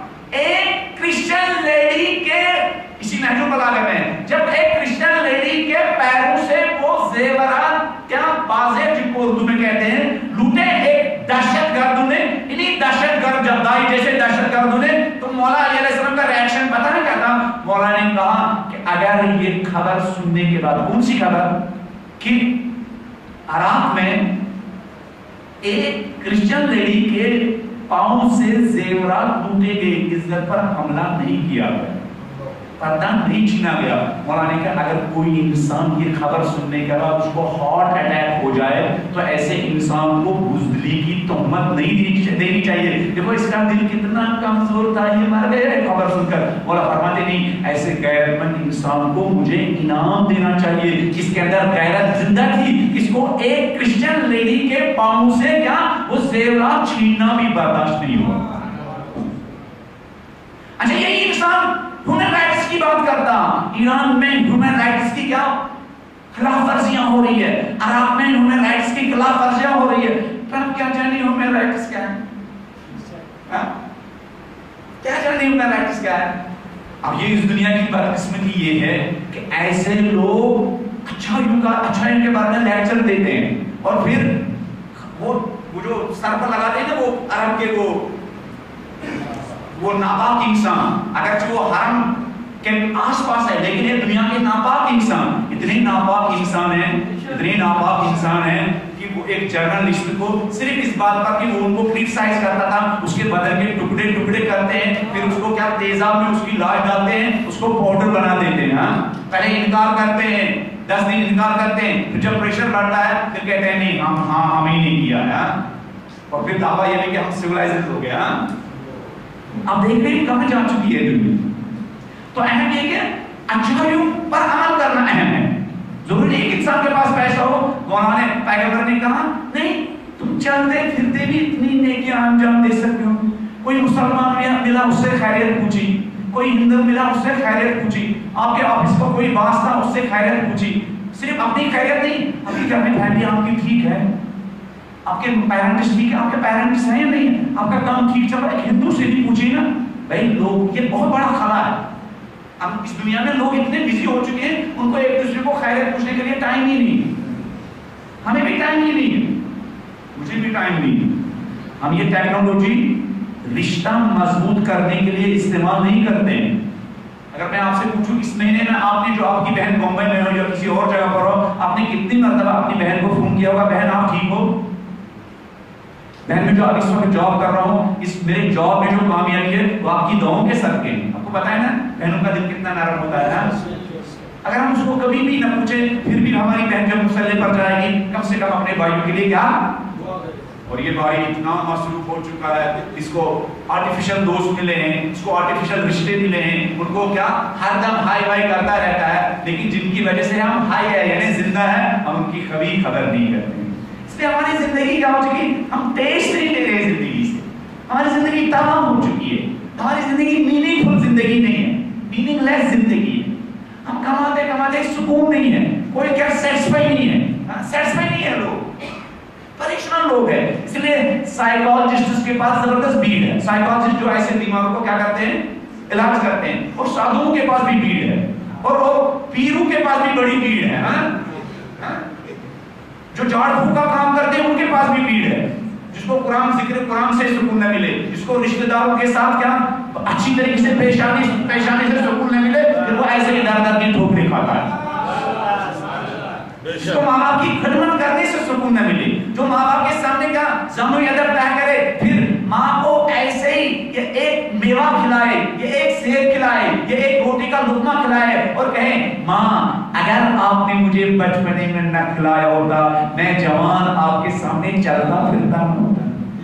S1: مولانا نے کہا کہ اگر یہ خبر سننے کے بعد، کون سی خبر کہ عراق میں ایک کرسچن لیڈی کے پاؤں سے زیورات لوٹے گئے، عزت پر حملہ نہیں کیا گیا، پردہ نہیں چھینا گیا، مولانا نے کہا اگر کوئی انسان یہ خبر سننے کے بعد اس کو ہارٹ اٹیک ہو جائے تو ایسے انسان کو بزدلی کی تہمت نہیں دینی چاہیے، دیکھو اس کا دل کتنا کمزور تھا، یہ مر گئے خبر سن کر۔ مولا فرماتے نہیں، ایسے غیرت مند انسان کو مجھے انعام دینا چاہیے، جس کے اندر غیرت زندہ تھی، اس کو ایک کرسچن لیڈی کے پاؤں سے کیا وہ زیورات چھیننا بھی برداشت نہیں ہوا۔ اچھا یہی انسان ہیومن رائٹس کی بات کرتا، ایران میں ہیومن رائٹس کی کیا خلاف ورزیاں ہو رہی ہے، عراق میں ہیومن رائٹس کی خلاف ورزیاں ہو رہی ہے، ٹرمپ کیا جانے ہیومن رائٹس کیا ہے، کیا جانے ہیومن رائٹس کیا ہے۔ اب یہ اس دنیا کی بدقسمتی یہ ہے کہ ایسے لوگ اچھائیوں کا اچھائیوں کے بارے میں لیکچر دیتے ہیں اور پھر وہ وہ جو سر پر لگاتے ہیں نا وہ عرب کے وہ وہ ناپاک انسان، اگرچہ وہ حرم کے آس پاس ہے لیکن یہ دنیا کے ناپاک انسان اتنے ناپاک انسان ہیں اتنے ناپاک انسان ہیں کہ وہ ایک جرنلسٹ کو صرف اس بات پر کہ وہ ان کو کرٹیسائز کرتا تھا، اس کے بدن کے ٹکڑے ٹکڑے کرتے ہیں، پھر اس کو کیا تیزاب میں اس کی لاش ڈالتے ہیں، اس کو پاؤڈر بنا دیتے ہیں، ہاں پہلے انکار کرتے ہیں، دس دن انکار کرتے ہیں، پھر جب پریشر بڑھتا ہے پھر کہتے ہیں نہیں ہم ہاں ہم ہی نہیں کیا ہے، اور پھر دعویٰ یہ ہے کہ ہم سیولائزڈ ہو گیا۔ اب دیکھ رہے ہیں کہاں جا چکی ہے دنیا۔ تو اہم یہ کہ اچھائیوں پر عمل کرنا اہم ہے، ضروری نہیں ایک انسان کے پاس پیسہ ہو۔ مولانا نے پیغمبر نے کہا نہیں تم چلتے پھرتے بھی اتنی نیکیاں انجام دے سکتے ہو، کوئی مسلمان ملا اس سے خیریت پوچھی، کوئی ہندو ملا اس سے خیریت پوچھی، آپ کے آفس کا کوئی باس تھا اس سے خیریت پوچھی، صرف اپنی خیریت نہیں، اپنی گھر میں فیملی آپ کی ٹھیک ہے، آپ کے پیرنٹس ٹھیک ہے، آپ کے پیرنٹس ہیں یا نہیں ہے، آپ کا کام ٹھیک چل رہا ہے، ہندو سے بھی پوچھیے نا بھائی۔ لوگ یہ بہت بڑا خلا ہے، اب اس دنیا میں لوگ اتنے بزی ہو چکے ہیں ان کو ایک دوسرے کو خیریت پوچھنے کے لیے ٹائم ہی نہیں، ہمیں بھی ٹائم ہی نہیں ہے، مجھے بھی ٹائم نہیں۔ ہم یہ ٹیکنالوجی رشتہ مضبوط کرنے کے لیے استعمال نہیں کرتے ہیں۔ اگر میں آپ سے پوچھوں اس مہینے میں آپ نے جو آپ کی بہن بمبئی میں ہو یا کسی اور جگہ پر ہو، آپ نے کتنی مرتبہ اپنی بہن کو فون کیا ہوگا بہن آپ ٹھیک ہو؟ بہن میں جو اب اس وقت جاب کر رہا ہوں، اس میرے جاب میں جو کامیابی ہے وہ آپ کی دعاؤں کے صدقے ہیں۔ آپ کو پتا ہے نا بہنوں کا دل کتنا نرم ہوتا ہے نا۔ اگر ہم اس کو کبھی بھی نہ پوچھیں پھر بھی ہماری بہن جب مسئلے پر جائے گی کم سے کم اپنے بھائیوں کے لیے کیا، اور یہ بھائی اتنا مصروف ہو چکا ہے، اس کو آرٹیفیشل دوست ملے ہیں، اس کو آرٹیفیشل رشتے ملے ہیں، ان کو کیا ہر دم ہائی وائی کرتا رہتا ہے، لیکن جن کی وجہ سے ہم ہائی ہے یعنی زندہ ہے ہم ان کی کبھی خبر نہیں کرتے۔ اس لیے ہماری زندگی کیا ہو چکی، ہم ٹیسٹ نہیں لے رہے زندگی سے، ہماری زندگی تمام ہو چکی ہے، ہماری زندگی میننگ فل زندگی نہیں ہے، میننگ لیس زندگی ہے۔ ہم کماتے کماتے سکون نہیں ہے، کوئی کیا سیٹسفائی نہیں ہے، سیٹسفائی نہیں ہے، لوگ پریشان لوگ ہیں۔ اس لیے سائیکالوجسٹ کے پاس زبردست بھیڑ ہے، سائیکالوجسٹ جو ایسے بیماروں کو کیا کرتے ہیں علاج کرتے ہیں، اور سادھوؤں کے پاس بھی بھیڑ ہے، اور وہ پیروں کے پاس بھی بڑی بھیڑ ہے، جو جھاڑ پھونک کا کام کرتے ہیں ان کے پاس بھی بھیڑ ہے، جس کو قرآن ذکر قرآن سے سکون نہ ملے، جس کو رشتہ داروں کے ساتھ کیا اچھی طریقے سے پیش آنے پیش آنے سے سکون نہ ملے، پھر وہ ایسے ہی در در کی ٹھوکریں کھاتا ہے۔ جس کو ماں باپ کی خدمت کرنے سے سکون نہ ملے، جو ماں باپ کے سامنے کا زن و ادب طے کرے، پھر ماں کو ایسے ہی یہ ایک میوہ کھلائے، یہ ایک سیب کھلائے، یہ ایک روٹی کا لقمہ کھلائے اور کہے ماں اگر آپ نے مجھے بچپنے میں نہ کھلایا ہوتا میں جوان آپ کے سامنے چلتا پھرتا نہ ہوتا۔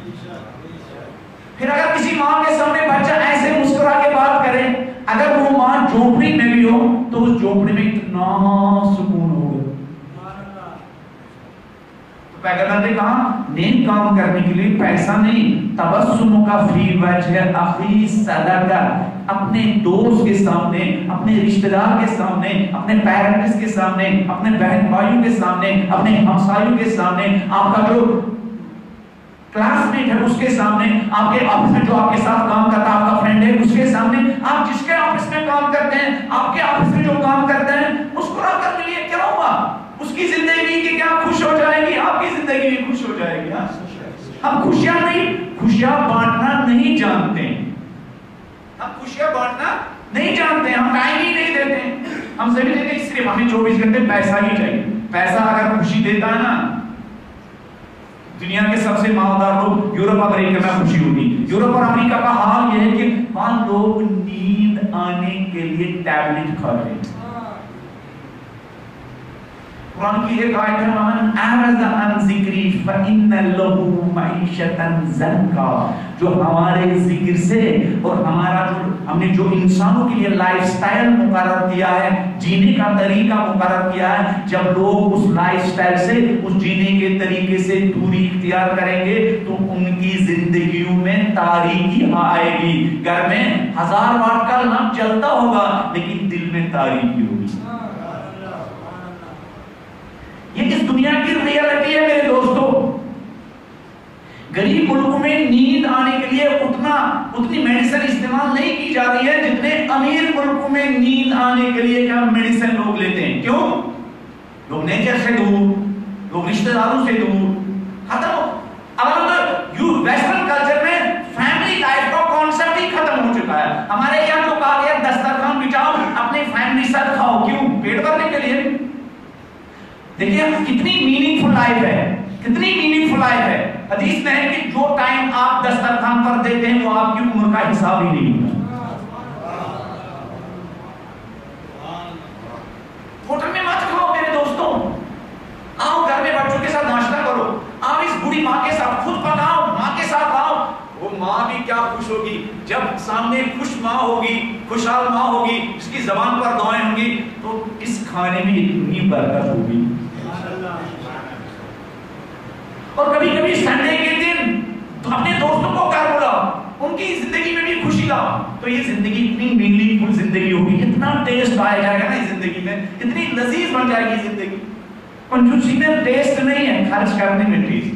S1: پھر اگر کسی ماں کے سامنے بچہ ایسے مسکرا کے بات کرے، اگر وہ ماں جھونپڑی میں بھی ہو تو اس جھونپڑی میں اتنا سکون ہوگا۔ پیغمبر نے کہا نیک کام کرنے کے لیے پیسہ نہیں، تبسم کا فی وجہ اخی صدقہ، اپنے دوست کے سامنے، اپنے رشتہ دار کے سامنے، اپنے پیرنٹس کے سامنے، اپنے بہن بھائیوں کے سامنے، اپنے ہمسایوں کے سامنے، آپ کا جو کلاس میٹ ہے اس کے سامنے، آپ کے آفس میں جو آپ کے ساتھ کام کرتا ہے آپ کا فرینڈ ہے اس کے سامنے، آپ جس کے آفس میں کام کرتے ہیں آپ کے آفس میں جو کام کرتے ہیں مسکرا کر ملیے، کیا ہوگا؟ اس کی زندگی کی کیا خوش ہو جائے گی، آپ کی زندگی بھی خوش ہو جائے گی۔ ہم خوشیاں نہیں خوشیاں بانٹنا نہیں جانتے، ہم خوشیاں بانٹنا نہیں جانتے ہیں، ہم ٹائم ہی نہیں دیتے ہیں. ہم سمجھتے ہیں کہ صرف ہمیں چوبیس گھنٹے پیسہ ہی چاہیے. پیسہ اگر خوشی دیتا ہے نا، دنیا کے سب سے مالدار لوگ یورپ امریکہ میں خوشی ہوتی. یورپ اور امریکہ کا حال یہ ہے کہ وہاں لوگ نیند آنے کے لیے ٹیبلٹ کھاتے ہیں. قرآن کی ایک آیت ہے وَمَنْ أَعْرَضَ عَنْ ذِكْرِي فَإِنَّ لَهُ مَعِيشَةً ضَنْكًا. جو ہمارے ذکر سے اور ہمارا جو ہم نے جو انسانوں کے لیے لائف سٹائل مقرر کیا ہے، جینے کا طریقہ مقرر کیا ہے، جب لوگ اس لائف سٹائل سے، اس جینے کے طریقے سے دوری اختیار کریں گے تو ان کی زندگیوں میں تاریکی آئے گی. گھر میں ہزار واٹ کا لمپ جلتا ہوگا لیکن دل میں تاریکی ہوگی. یہ اس دنیا کی ریالٹی ہے میرے دوستو. غریب ملکوں میں نیند آنے کے لیے اتنا اتنی میڈیسن استعمال نہیں کی جا رہی ہے جتنے امیر ملکوں میں نیند آنے کے لیے کیا میڈیسن لوگ لیتے ہیں. کیوں؟ لوگ نیچر سے دور، لوگ رشتہ داروں سے دور ختم ہو. اب یو ویسٹرن کلچر میں فیملی لائف کا کانسیپٹ ہی ختم ہو چکا ہے. ہمارے یہاں تو کہا گیا دسترخوان بچھاؤ اپنی فیملی ساتھ کھاؤ. کیوں؟ پیٹ بھرنے کے لیے. دیکھیے کتنی میننگ فل لائف ہے، کتنی میننگ فل لائف ہے. حدیث میں ہے کہ جو ٹائم آپ دسترخوان پر دیتے ہیں وہ آپ کی عمر کا حساب ہی نہیں ہوتا. ہوٹل میں مت کھاؤ میرے دوستوں، آؤ گھر میں بچوں کے ساتھ ناشتہ کرو. آپ اس بوڑھی ماں کے ساتھ خود پکاؤ، ماں کے ساتھ آؤ. وہ ماں بھی کیا خوش ہوگی جب سامنے خوش ماں ہوگی، خوشحال ماں ہوگی، اس کی زبان پر دعائیں ہوں گی تو اس کھانے میں اتنی برکت ہوگی. اور کبھی کبھی سنڈے کے دن اپنے دوستوں کو گھر بلاؤ، ان کی زندگی میں بھی خوشی لاؤ تو یہ زندگی اتنی میننگ فل زندگی ہوگی. اتنا ٹیسٹ آیا جائے گا نا اس زندگی میں، اتنی لذیذ بن جائے گی زندگی. کنجوسی میں ٹیسٹ نہیں ہے، خرچ کرنے میں ٹیسٹ.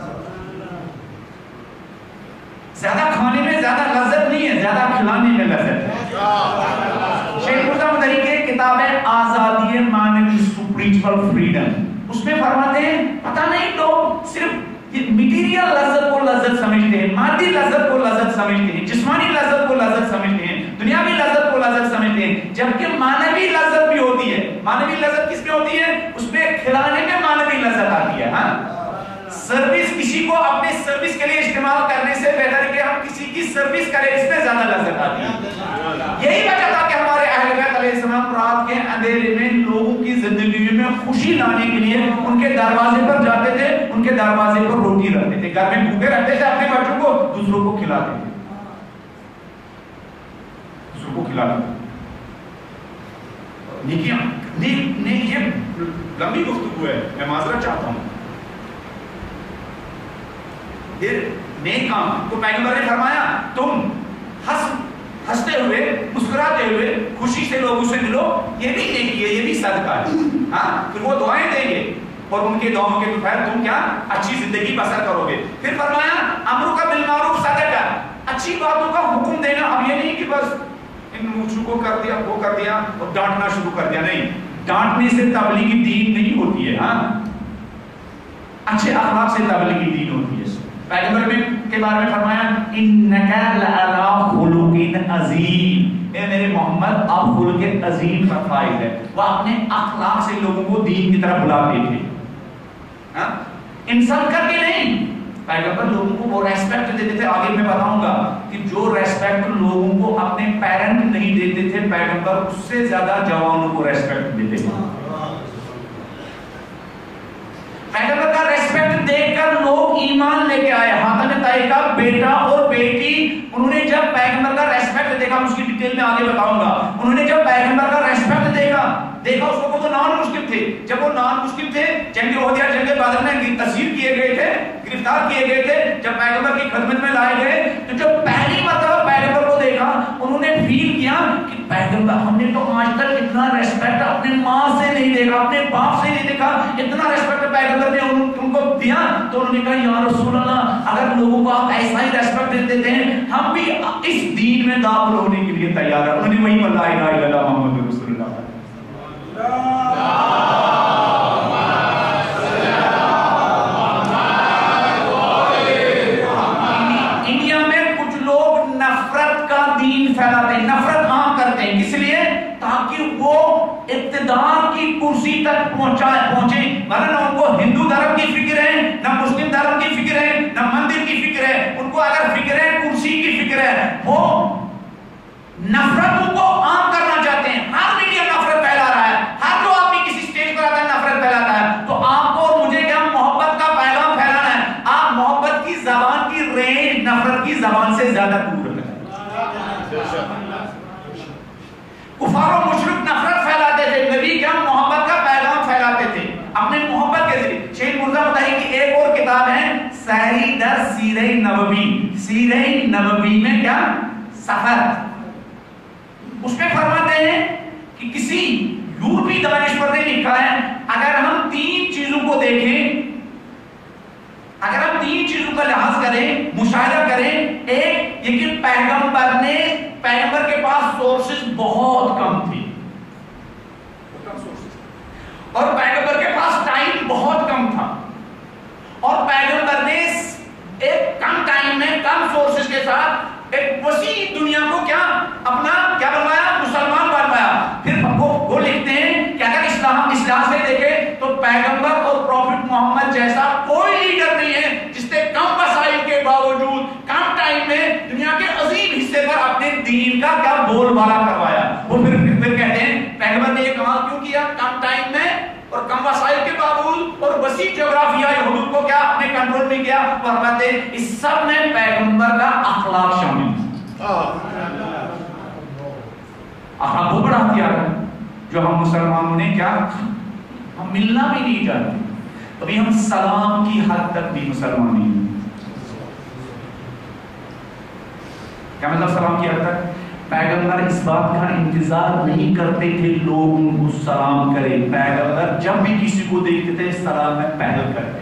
S1: زیادہ کھانے میں زیادہ لذت نہیں ہے، زیادہ کھلانے میں لذت ہے. شیخ مرتضیٰ مدنی کے کتاب ہے آزادی معنوی اسپرچوئل فریڈم، اس میں فرماتے ہیں پتہ نہیں لوگ صرف میٹیریل لذت کو لذت سمجھتے ہیں، مادی لذت کو لذت سمجھتے ہیں، جسمانی لذت کو لذت سمجھتے ہیں، دنیاوی لذت کو لذت سمجھتے ہیں، جبکہ معنوی لذت بھی ہوتی ہے. معنوی لذت کس میں ہوتی ہے؟ اس میں کھلانے میں معنوی لذت آتی ہے. ہاں سروس کسی کو اپنے سروس کے لیے استعمال کرنے سے بہتر ہے کہ ہم کسی کی سروس کریں، اس میں زیادہ لذت آتی ہے. یہی وجہ تھا کہ ہمارے اہل بیت علیہ السلام رات کے اندھیرے میں لوگوں کی زندگی میں خوشی لانے کے لیے ان کے دروازے پر جاتے تھے، ان کے دروازے پر روٹی رکھتے تھے، گھر میں بھوکے رکھتے تھے، اپنے بچوں کو دوسروں کو کھلاتے تھے، دوسروں کو کھلاتے تھے. دیکھیے یہ لمبی گفتگو ہے، میں معذرت چاہتا ہوں. نیک کام تو پیغمبر نے فرمایا تم ہنس ہنستے ہوئے مسکراتے ہوئے خوشی سے لوگوں سے ملو، یہ بھی نیکی ہے، یہ بھی صدقہ ہے. ہاں پھر وہ دعائیں دیں گے اور ان کے دعاؤں کے بغیر تم کیا اچھی زندگی بسر کرو گے. پھر فرمایا امر کا بالمعروف صدقہ، اچھی باتوں کا حکم دینا. اب یہ نہیں کہ بس ان موچوں کو کر دیا وہ کر دیا اور ڈانٹنا شروع کر دیا. نہیں، ڈانٹنے سے تبلیغی دین نہیں ہوتی ہے. ہاں اچھے اخلاق سے تبلیغی دین ہوتی ہے. پیغمبر میں کے بارے میں فرمایا انکا لعلی خلق عظیم، اے میرے محمد آپ خلق عظیم پر فائز ہے. وہ اپنے اخلاق سے لوگوں کو دین کی طرف بلاتے تھے. ہاں انسان کر کے نہیں، پیغمبر لوگوں کو وہ ریسپیکٹ دیتے تھے. آگے میں بتاؤں گا کہ جو ریسپیکٹ لوگوں کو اپنے پیرنٹ نہیں دیتے تھے، پیغمبر اس سے زیادہ جوانوں کو ریسپیکٹ دیتے تھے. پیغمبر کا ریسپیکٹ دیکھ کر لوگ ایمان لے کے آئے. حاتم طائی کا بیٹا اور بیٹی، انہوں نے جب پیغمبر کا ریسپیکٹ دیکھا، اس کی ڈیٹیل میں آگے بتاؤں گا، انہوں نے جب پیغمبر کا ریسپیکٹ دیکھا دیکھا اس کو تو نان مسلم تھے. جب وہ نان مسلم تھے، جنگ عہدیہ جنگ بدر میں تسلیم کیے گئے تھے، گرفتار کیے گئے تھے، جب پیغمبر کی خدمت میں لائے گئے تو جب پہلی مرتبہ پیغمبر کو دیکھا انہوں نے فیل کیا کہ پیغمبر ہم نے تو آج تک اتنا ریسپیکٹ اپنے ماں سے نہیں دیکھا، اپنے باپ سے نہیں دیکھا، اتنا ریسپیکٹ پیغمبر نے ان کو دیا. تو انہوں نے کہا یا رسول اللہ اگر لوگوں کو آپ ایسا ہی ریسپیکٹ دیتے ہیں ہم بھی اس دین میں داخل ہونے کے لیے تیار ہیں. انہوں نے وہی لا الہ الا اللہ محمد رسول اللہ. انڈیا میں کچھ لوگ نفرت کا دین پھیلاتے ہیں، نفرت عام کرتے ہیں. اقتدار کی کرسی تک پہنچائے پہنچے، ورنہ ان کو ہندو دھرم کی فکر ہے، نہ مسلم دھرم کی فکر ہے، نہ مندر کی فکر ہے، ان کو اگر فکر ہے کرسی کی فکر ہے، وہ نفرتوں کو عام کرنا چاہتے ہیں۔ ہر میڈیا نفرت پھیلا رہا ہے، ہر جو آدمی کسی سٹیج پر آتا ہے نفرت پھیلاتا ہے، تو آپ کو اور مجھے کیا محبت کا پیغام پھیلانا ہے؟ آپ محبت کی زبان کی رینج نفرت کی زبان سے زیادہ دور رکھیں۔ کفار و مشرک نفرت پھیلاتے تھے، نبی کیا محبت کا پیغام پھیلاتے تھے اپنے محبت کے ذریعے۔ شیخ مرزا مطہری کی ایک اور کتاب ہے سہری در سیرہ نبوی، سیرہ نبوی میں کیا سفر، اس میں فرماتے ہیں کہ کسی یورپی دانشور نے لکھا ہے اگر ہم تین چیزوں کو دیکھیں، اگر ہم تین چیزوں کا لحاظ کریں، مشاہدہ کریں، ایک یہ کہ پیغمبر نے پیغمبر کے پاس سورسز بہت کم تھی، اور پیغمبر کے پاس ٹائم بہت کم تھا، اور پیغمبر نے ایک کم ٹائم میں کم سورسز کے ساتھ ایک وسیع دنیا کو کیا اپنا کیا بنوایا، مسلمان بنوایا۔ پھر وہ وہ لکھتے ہیں کہ اگر اسلام اسلام سے دیکھیں تو پیغمبر اور پروفٹ محمد جیسا کوئی لیڈر نہیں ہے جس نے کم وسائل کے باوجود کم ٹائم میں دنیا کے عظیم حصے پر اپنے دین کا کیا بول بالا کروایا۔ وہ پھر پھر کہتے ہیں پیغمبر نے یہ کمال کیوں کیا، کم ٹائم میں اور کم وسائل کے باوجود اور وسیع جغرافیائی حدود کو کیا اپنے کنٹرول میں کیا۔ فرماتے ہیں اس سب میں پیغمبر کا اخلاق شامل ہے۔ اخلاق وہ بڑا ہتھیار ہے جو ہم مسلمانوں نے کیا، ہم ملنا بھی نہیں جانتے، ابھی ہم سلام کی حد تک بھی مسلمان نہیں ہیں۔ کیا مطلب سلام کی حد تک؟ پیغمبر اس بات کا انتظار نہیں کرتے تھے لوگ ان کو سلام کریں، پیغمبر جب بھی کسی کو دیکھتے تھے سلام میں پہل کرتے تھے۔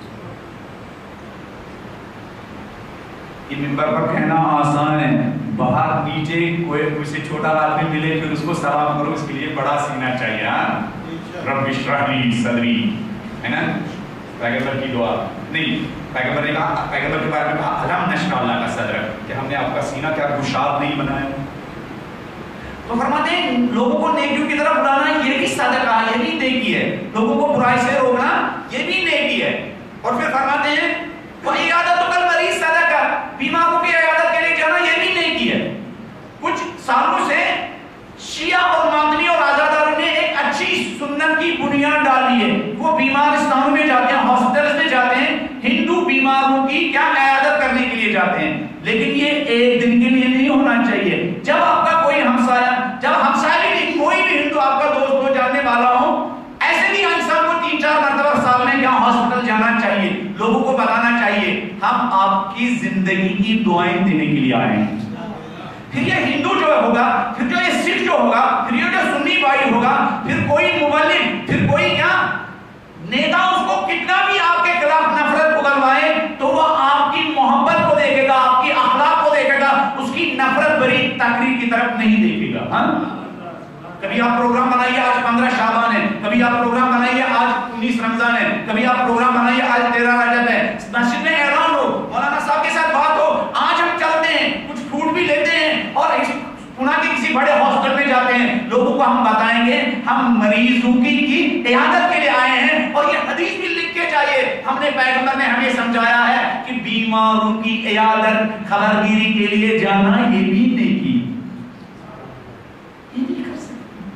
S1: یہ ممبر پر کہنا آسان ہے، باہر نیچے کوئی کوئی سے چھوٹا آدمی ملے پھر اس کو سلام کرو، اس کے لیے بڑا سینہ چاہیے۔ ہاں رب اشرح لی صدری، ہے نا پیغمبر کی دعا نہیں، پیغمبر نے کہا، پیغمبر کے بارے میں کہا الم نشرح لک صدرک، کہ ہم نے آپ کا سینہ کیا گشاد نہیں بنایا۔ تو فرماتے ہیں لوگوں کو نیکیوں کی طرف بلانا یہ بھی صدقہ، یہ بھی نیکی ہے، لوگوں کو برائی سے روکنا یہ بھی نیکی ہے۔ اور پھر فرماتے ہیں وَعِيَادَتُ الْمَرِيضِ صَدَقَةٌ، بیماروں کی عیادت کے لیے جانا یہ بھی نیکی ہے۔ کچھ سالوں سے شیعہ اور ماتمی اور آزاداروں نے ایک اچھی سنت کی بنیاد ڈالی ہے، وہ بیمارستانوں میں جاتے ہیں، ہاسپٹلز میں جاتے ہیں، ہندو بیماروں کی کیا عیادت کرنے کے لیے جاتے ہیں، لیکن یہ ایک دن کے لیے نہیں ہونا چاہیے۔ جب آپ کا کوئی ہمسایہ، جب ہمسایہ بھی کوئی بھی ہندو آپ کا دوست ہو، جاننے والا ہو، ایسے بھی انسان کو تین چار مرتبہ سال میں کیا ہاسپٹل جانا چاہیے، لوگوں کو بتانا چاہیے ہم آپ کی زندگی کی دعائیں دینے کے لیے آئے ہیں۔ پھر یہ ہندو جو ہوگا، پھر جو یہ سکھ جو ہوگا، پھر یہ جو سنی بھائی ہوگا، پھر کوئی مبلغ، پھر کوئی کیا نیتا اس کو کتنا بھی آپ کے خلاف نفرت اگلوائے تو وہ آپ کی محبت کو دیکھے گا، آپ کی اخلاق کو دیکھے گا، اس کی نفرت بری تقریر کی طرف نہیں دیکھے گا۔ ہاں کبھی آپ پروگرام بنائیے آج پندرہ شعبان ہے، کبھی آپ پروگرام بنائیے آج انیس رمضان ہے، کبھی آپ پروگرام بنائیے آج تیرہ رجب ہے، مسجد میں اعلان ہو، مولانا صاحب کے ساتھ بات ہو، آج ہم چلتے ہیں، کچھ فروٹ بھی لیتے ہیں اور پونا کے کسی بڑے ہاسپٹل میں جاتے ہیں، لوگوں کو ہم بتائیں گے ہم مریضوں کی کی عیادت کے لیے آئے ہیں، اور یہ حدیث بھی لکھ کے چاہیے، ہم نے پیغمبر نے ہمیں سمجھایا ہے کہ بیماروں کی عیادت خبرگیری کے لیے جانا یہ بھی نیکی، یہ نہیں کر سکتے۔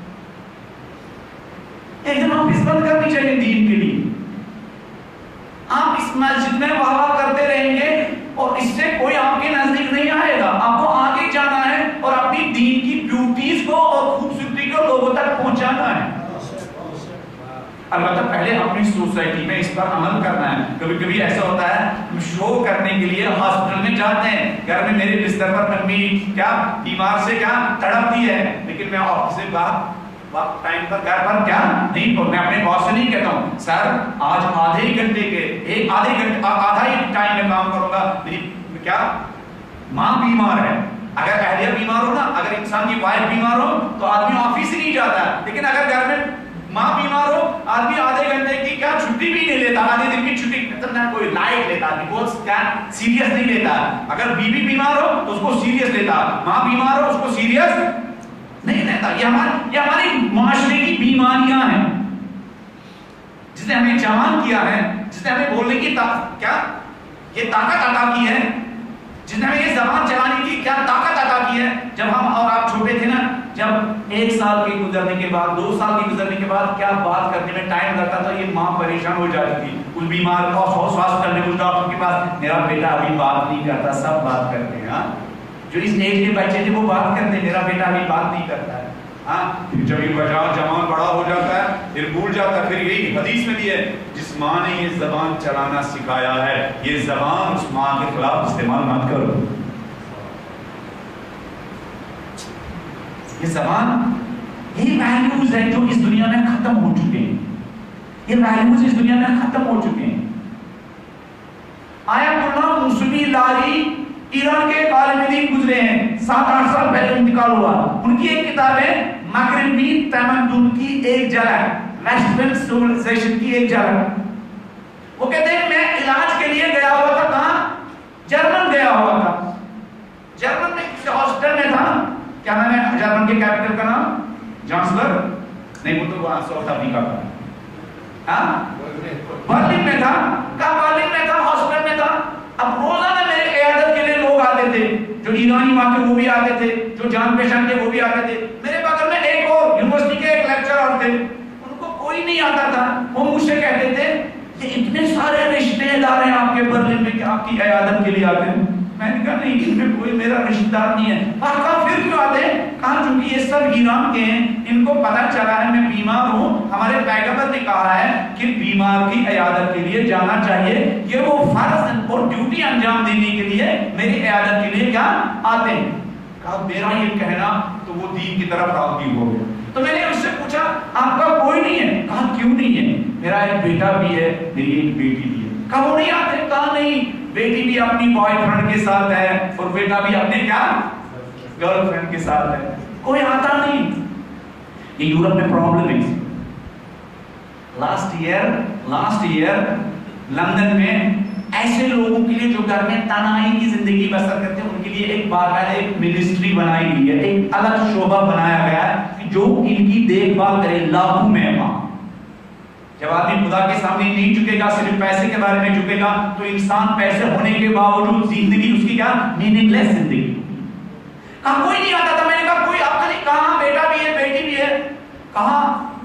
S1: ایک دن آفس بند کرنی چاہیے دین کے لیے، آپ اس مسجد میں واہ واہ کرتے رہیں گے اور اس سے کوئی آپ کے نزدیک نہیں آئے گا، آپ کو آگے جانا ہے اور اپنی دین کی بیوٹیز کو اور خوبصورتی کو لوگوں تک پہنچانا ہے۔ البتہ پہلے اپنی سوسائٹی میں اس پر عمل کرنا ہے۔ کبھی کبھی ایسا ہوتا ہے ہم شو کرنے کے لیے ہاسپٹل میں جاتے ہیں، گھر میں میرے بستر پر امی کیا بیمار سے کیا تڑپتی ہے، لیکن میں آفس سے باہر وقت ٹائم پر گھر پر کیا نہیں، میں اپنے باس سے نہیں کہتا ہوں سر آج آدھے ہی گھنٹے کے ایک آدھے گھنٹے آدھا ہی ٹائم میں کام کروں گا، میری کیا ماں بیمار ہے۔ اگر اہلیہ بیمار ہو نا، اگر انسان کی وائف بیمار ہو تو آدمی آفس ہی نہیں جاتا ہے، لیکن اگر گھر میں ماں بیمار ہو آدمی آدھے گھنٹے کی کیا چھٹی بھی نہیں لیتا، آدھے دن کی چھٹی نہ کوئی لائٹ لیتا، بہت کیا سیریس نہیں لیتا۔ اگر بیوی بیمار ہو تو اس کو سیریس لیتا، ماں بیمار ہو اس کو سیریس نہیں رہتا. یہ ہماری یہ ہماری معاشرے کی بیماریاں ہیں جس نے ہمیں جوان کیا ہے, جس نے ہمیں بولنے کی کیا یہ طاقت عطا کی ہے, جس نے ہمیں یہ زبان چلانے کی کیا طاقت عطا کی ہے. جب ہم اور آپ چھوٹے تھے نا, جب ایک سال کے گزرنے کے بعد, دو سال کے گزرنے کے بعد کیا بات کرنے میں ٹائم لگتا تھا, یہ ماں پریشان ہو جاتی تھی. اس بیمار کو سواس کرنے کو ڈاکٹر کے پاس, میرا بیٹا ابھی بات نہیں کرتا, سب بات کرتے ہیں. ہاں جو اس ایج کے بچے تھے وہ بات کرتے ہیں, میرا بیٹا ابھی بات نہیں کرتا ہے. ہاں جب یہ بچہ جوان بڑا ہو جاتا ہے پھر بھول جاتا ہے. پھر یہی حدیث میں بھی ہے, جس ماں نے یہ زبان چلانا سکھایا ہے, یہ زبان اس ماں کے خلاف استعمال مت کرو. یہ زبان, یہ ویلیوز ہے جو اس دنیا میں ختم ہو چکے ہیں. یہ ویلیوز اس دنیا میں ختم ہو چکے ہیں. آیت اللہ موسوی لاری ایران کے عالم دین گزرے ہیں, سات آٹھ سال پہلے انتقال ہوا. ان کی ایک کتاب ہے مغربی تمدن کی ایک جھلک, ویسٹرن سیولائزیشن کی ایک جھلک. وہ کہتے ہیں میں علاج کے لیے گیا ہوا تھا, کہاں, جرمن گیا ہوا تھا. جرمن میں کسی ہاسپٹل میں تھا, کیا نام ہے جرمن کے کیپٹل کا نام, چانسلر نہیں, وہ تو وہاں ساؤتھ افریقہ کا, ہاں برلن میں تھا. کہاں برلن میں تھا, ہاسپٹل میں تھا. اب روزانہ میرے عیادت کے لیے لوگ آتے تھے, جو ایرانی وہاں کے وہ بھی آتے تھے, جو جان پہچان کے وہ بھی آتے تھے. میرے بغل میں ایک اور یونیورسٹی کے ایک لیکچرر تھے, ان کو کوئی نہیں آتا تھا. وہ مجھ سے کہتے تھے یہ اتنے سارے رشتے دار ہیں آپ کے برلن میں کہ آپ کی عیادت کے لیے آتے ہیں. میں نے کہا نہیں, ان میں کوئی میرا رشتہ دار نہیں ہے. کہا پھر کیوں آتے ہیں؟ کہا چونکہ یہ سب ایران کے ہیں, ان کو پتہ چلا ہے میں بیمار ہوں, ہمارے پیغمبر نے کہا ہے کہ بیمار کی عیادت کے لیے جانا چاہیے. یہ وہ فرض اور ڈیوٹی انجام دینے کے لیے میری عیادت کے لیے کیا آتے ہیں. کہا میرا یہ کہنا تو وہ دین کی طرف راغب ہو گیا. تو میں نے اس سے پوچھا آپ کا کوئی نہیں ہے؟ کہا کیوں نہیں ہے, میرا ایک بیٹا بھی ہے, میری ایک بیٹی بھی ہے. کہا وہ نہیں آتے؟ کہا نہیں, بیٹی بھی اپنی بوائے فرینڈ کے ساتھ ہے اور بیٹا بھی اپنے کیا گرل فرینڈ کے ساتھ ہے, کوئی آتا نہیں. یہ یورپ میں پرابلم ہے. Last year last year London میں ایسے لوگوں کے لیے جو گھر میں تنہائی کی زندگی بسر کرتے ہیں, ان کے لیے ایک باقاعدہ ایک منسٹری بنائی گئی ہے, ایک الگ شعبہ بنایا گیا ہے جو ان کی دیکھ بھال کرے. لاکھوں میں وہاں جب آدمی خدا کے سامنے نہیں جھکے گا, صرف پیسے کے بارے میں جھکے گا, تو انسان پیسے ہونے کے باوجود زندگی اس کی کیا میننگ لیس زندگی. کہاں کوئی نہیں آتا تھا. میں نے کہا کوئی آپ کا نہیں؟ کہاں بیٹا بھی ہے, بیٹی بھی ہے. کہاں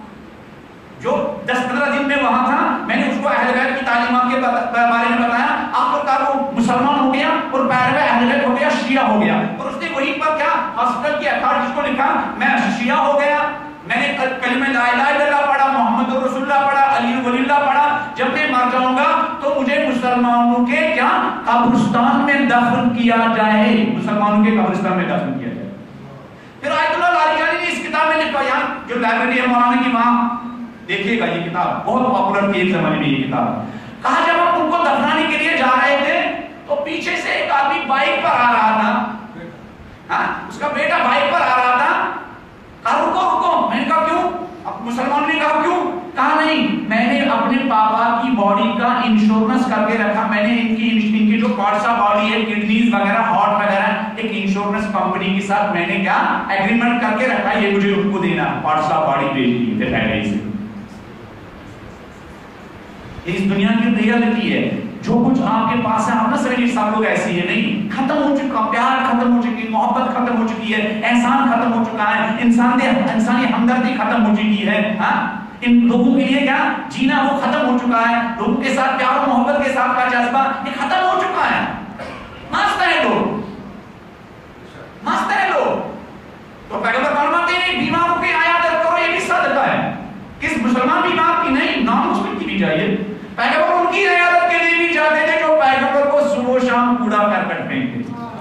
S1: جو دس پندرہ دن میں وہاں تھا, میں نے اس کو اہل بیت کی تعلیمات کے بارے میں بتایا. آپ کا وہ مسلمان ہو گیا اور پیروی اہل بیت ہو گیا, شیعہ ہو گیا. اور اس نے وہیں پر کیا ہاسپٹل کی اتھارٹیز کو لکھا میں شیعہ ہو گیا, میں نے کلمہ لا الہ الا اللہ پڑھا, محمد رسول اللہ پڑھا, علی ولی اللہ پڑھا. جب میں مر جاؤں گا تو مجھے مسلمانوں کے کیا قبرستان میں دفن کیا جائے, مسلمانوں کے قبرستان میں دفن کیا جائے. پھر آیت اللہ لاریانی نے اس کتاب میں لکھا, یہاں جو لائبریری ہے مولانا کی, وہاں دیکھیے گا یہ کتاب بہت پاپولر تھی ایک زمانے میں یہ کتاب. کہا جب ہم ان کو دفنانے کے لیے جا رہے تھے تو پیچھے سے ایک آدمی بائک پر آ رہا تھا, ہاں اس کا بیٹا بائک پر آ رہا تھا. کہا رکو رکو. میں نے کہا کیوں؟ اب مسلمان نے کہا کیوں؟ کہا نہیں, میں نے اپنے پاپا کی باڈی کا انشورنس کر کے رکھا. میں نے ان کی ان کی جو پارٹس آف باڈی ہے, کڈنیز وغیرہ, ہارٹ وغیرہ, ایک انشورنس کمپنی کے ساتھ میں نے کیا ایگریمنٹ کر کے رکھا, یہ مجھے ان کو دینا, پارٹس آف باڈی بھیج دیے تھے پہلے سے. اس دنیا کی ریالٹی ہے. جو کچھ آپ کے پاس ہے, آپ نہ سمجھیں سب لوگ ایسے ہیں, نہیں. ختم ہو چکا, پیار ختم ہو چکی, محبت ختم ہو چکی ہے, احسان ختم ہو چکا ہے, انسان دے انسانی ہمدردی ختم ہو چکی ہے. ہاں ان لوگوں کے لیے کیا جینا وہ ختم ہو چکا ہے. لوگوں کے ساتھ پیار و محبت کے ساتھ کا جذبہ یہ ختم ہو چکا ہے. مست ہے لوگ, مست ہے لوگ. تو پیغمبر فرماتے ہیں بیماروں کی عیادت کرو, یہ بھی صدقہ ہے. کس مسلمان بیمار کی نہیں, نان مسلم کی بھی چاہیے. پیغمبر ان کی عیادت کے لیے بھی جاتے تھے جو پیغمبر کو صبح و شام کوڑا کرکٹ پھینکتے.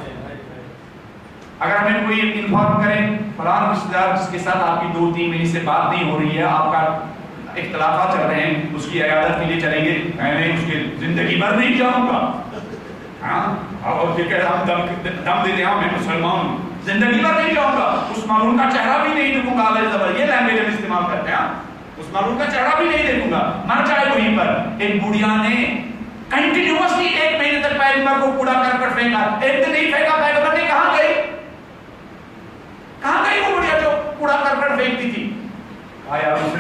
S1: اگر ہمیں کوئی انفارم کرے فلاں رشتہ دار جس کے ساتھ آپ کی دو تین مہینے سے بات نہیں ہو رہی ہے, آپ کا اختلافات چل رہے ہیں, اس کی عیادت کے لیے چلیں گے, میں اس کی زندگی بھر نہیں جاؤں گا. ہاں اور پھر کہہ ہم دم دم دے دیں, میں مسلمان ہوں, زندگی بھر نہیں جاؤں گا, اس معلوم کا چہرہ بھی نہیں دیکھوں گا. علیہ زبر یہ لینگویج ہم استعمال کرتے ہیں, اس معلوم کا چہرہ بھی نہیں دیکھوں گا, مر جائے وہیں پر. ایک بڑھیا نے کنٹینیوسلی ایک مہینے تک پیغمبر کو کوڑا کرکٹ پھینکا. ایک دن نہیں پھینکا, پیغمبر نے کہاں گئی, کہاں گئی وہ بڑھیا جو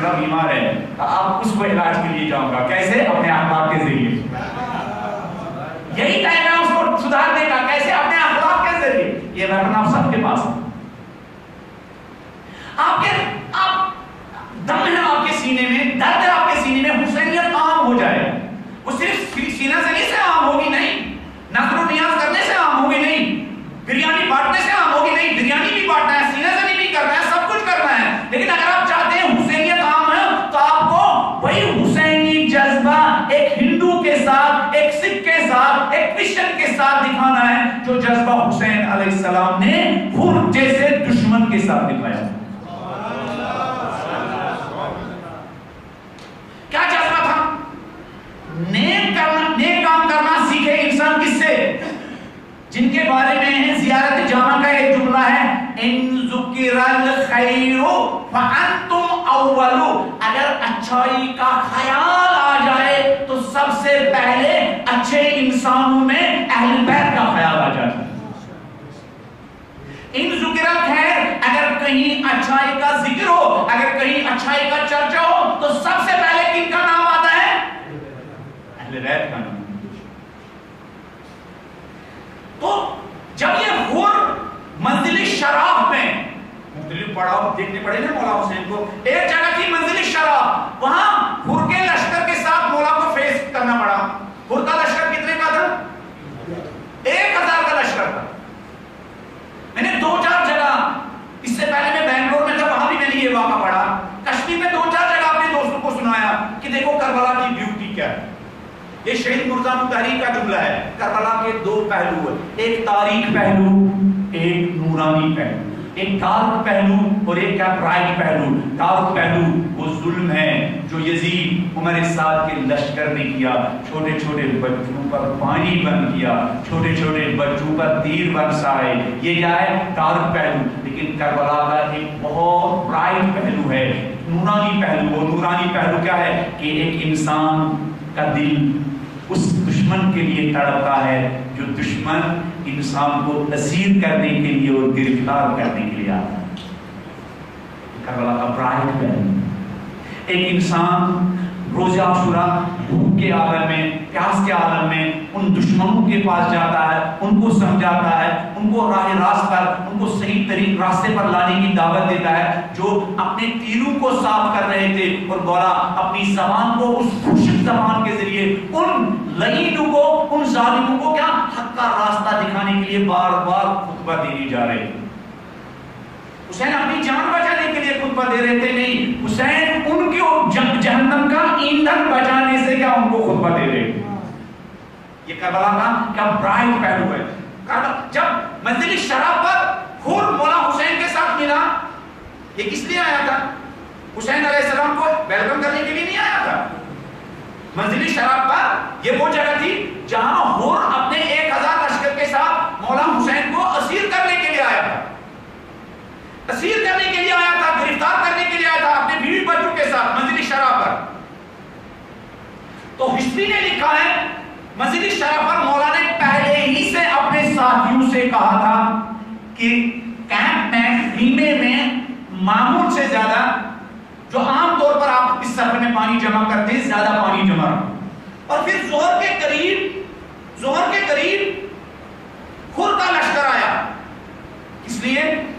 S1: جھگڑا بیمار ہے تو آپ اس کو علاج کے لیے جاؤں گا، کیسے؟ اپنے اخلاق کے ذریعے. یہی ٹائم ہے اس کو سدھارنے کا، کیسے؟ اپنے اخلاق کے ذریعے. یہ ویپن آپ سب کے پاس ہے. آپ کے آپ دم ہے آپ کے سینے میں، درد ہے آپ کے سینے میں، حسینیت عام ہو جائے. وہ صرف سینہ زنی سے عام ہوگی نہیں، نظر و نیاز کرنے سے عام ہوگی نہیں، بریانی بانٹنے سے عام ہوگی نہیں. بریانی بھی بانٹنا ہے، سینہ زنی بھی کرنا ہے، سب کچھ کرنا ہے. لیکن اگر آپ چاہتے ہیں حسینیت عام ہے تو آپ کو وہی حسینی جذبہ ایک ہندو کے ساتھ، ایک سکھ کے ساتھ، ایک کرسچن کے ساتھ دکھانا ہے جو جذبہ حسین علیہ السلام نے خود جیسے دشمن کے ساتھ دکھایا. کیا جذبہ تھا؟ نیک کرنا، نیک کام کرنا سیکھے انسان کس سے؟ جن کے بارے میں زیارت جامع کا ایک جملہ ہے، ان ذکر الخیر فانتم اول. اگر اچھائی کا خیال آ جائے تو سب سے پہلے اچھے انسانوں میں اہل بیت کا خیال آ جائے. ان ذکر الخیر، اگر کہیں اچھائی کا ذکر ہو، اگر کہیں اچھائی کا چرچا ہو تو سب سے پہلے کن کا نام آتا ہے؟ اہل بیت کا نام. تو جب یہ حور منزل شراب میں مختلف پڑاؤ دیکھنے پڑے نا مولا حسین کو، ایک جگہ تھی منزل شراب، وہاں حور کے لشکر کے ساتھ مولا کو فیس کرنا پڑا. حور کا لشکر کتنے کا تھا؟ ایک ہزار کا لشکر تھا. میں نے دو چار جگہ، اس سے پہلے میں بنگلور میں تھا، وہاں بھی میں نے یہ واقعہ پڑھا. کشمیر میں دو چار جگہ اپنے دوستوں کو سنایا کہ دیکھو کربلا کی بیوٹی کیا ہے. یہ شہید مرزا مطہری کا جملہ ہے. کربلا کے دو پہلو ہیں، ایک تاریخ پہلو، ایک نورانی پہلو. ایک ڈارک پہلو اور ایک کیا برائٹ پہلو. ڈارک پہلو وہ ظلم ہے جو یزید عمر سعد کے لشکر نے کیا، چھوٹے چھوٹے بچوں پر پانی بند کیا، چھوٹے چھوٹے بچوں پر تیر برسائے. یہ کیا ہے؟ ڈارک پہلو. لیکن کربلا کا ایک بہت برائٹ پہلو ہے، نورانی پہلو. وہ نورانی پہلو کیا ہے کہ ایک انسان کا دل اس دشمن کے لیے تڑپتا ہے جو دشمن انسان کو اسیر کرنے کے لیے اور گرفتار کرنے کے لیے آتا ہے. کربلا کا برائٹ پہلو. ایک انسان روزہ عاشورہ بھوک کے عالم میں، پیاس کے عالم میں ان دشمنوں کے پاس جاتا ہے، ان کو سمجھاتا ہے، ان کو راہ راست پر، ان کو صحیح طریق راستے پر لانے کی دعوت دیتا ہے. جو اپنے تیروں کو صاف کر رہے تھے اور مولا اپنی زبان کو اس خشک زبان کے ذریعے ان لعینوں کو، ان ظالموں کو کیا حق کا راستہ دکھانے کے لیے بار بار خطبہ دینے جا رہے تھے. حسین اپنی جان بچانے کے لیے خطبہ دے رہے تھے نہیں، حسین ان کی جہنم کا ایندھن بچانے سے کیا ان کو خطبہ دے رہے تھے. یہ کربلا کا کیا برائٹ پہلو ہے. جب منزل شراب پر حور مولا حسین کے ساتھ ملا، یہ کس لیے آیا تھا؟ حسین علیہ السلام کو ویلکم کرنے کے لیے نہیں آیا تھا. منزل شراب پر یہ وہ جگہ تھی جہاں حور اپنے ایک ہزار لشکر کے ساتھ مولا حسین کو اسیر کرنے کے لیے آیا تھا. اسیر کرنے کے لیے آیا تھا، گرفتار کرنے کے لیے آیا تھا اپنے بیوی بچوں کے ساتھ منزل شراب پر. تو ہسٹری نے لکھا ہے منزل شراب پر مولا نے پہلے ہی سے اپنے ساتھیوں سے کہا تھا کہ کیمپ میں خیمے میں معمول سے زیادہ، جو عام طور پر آپ اس سفر میں پانی جمع کرتے ہیں، زیادہ پانی جمع رکھو. اور پھر ظہر کے قریب ظہر کے قریب حور کا لشکر آیا. اس لیے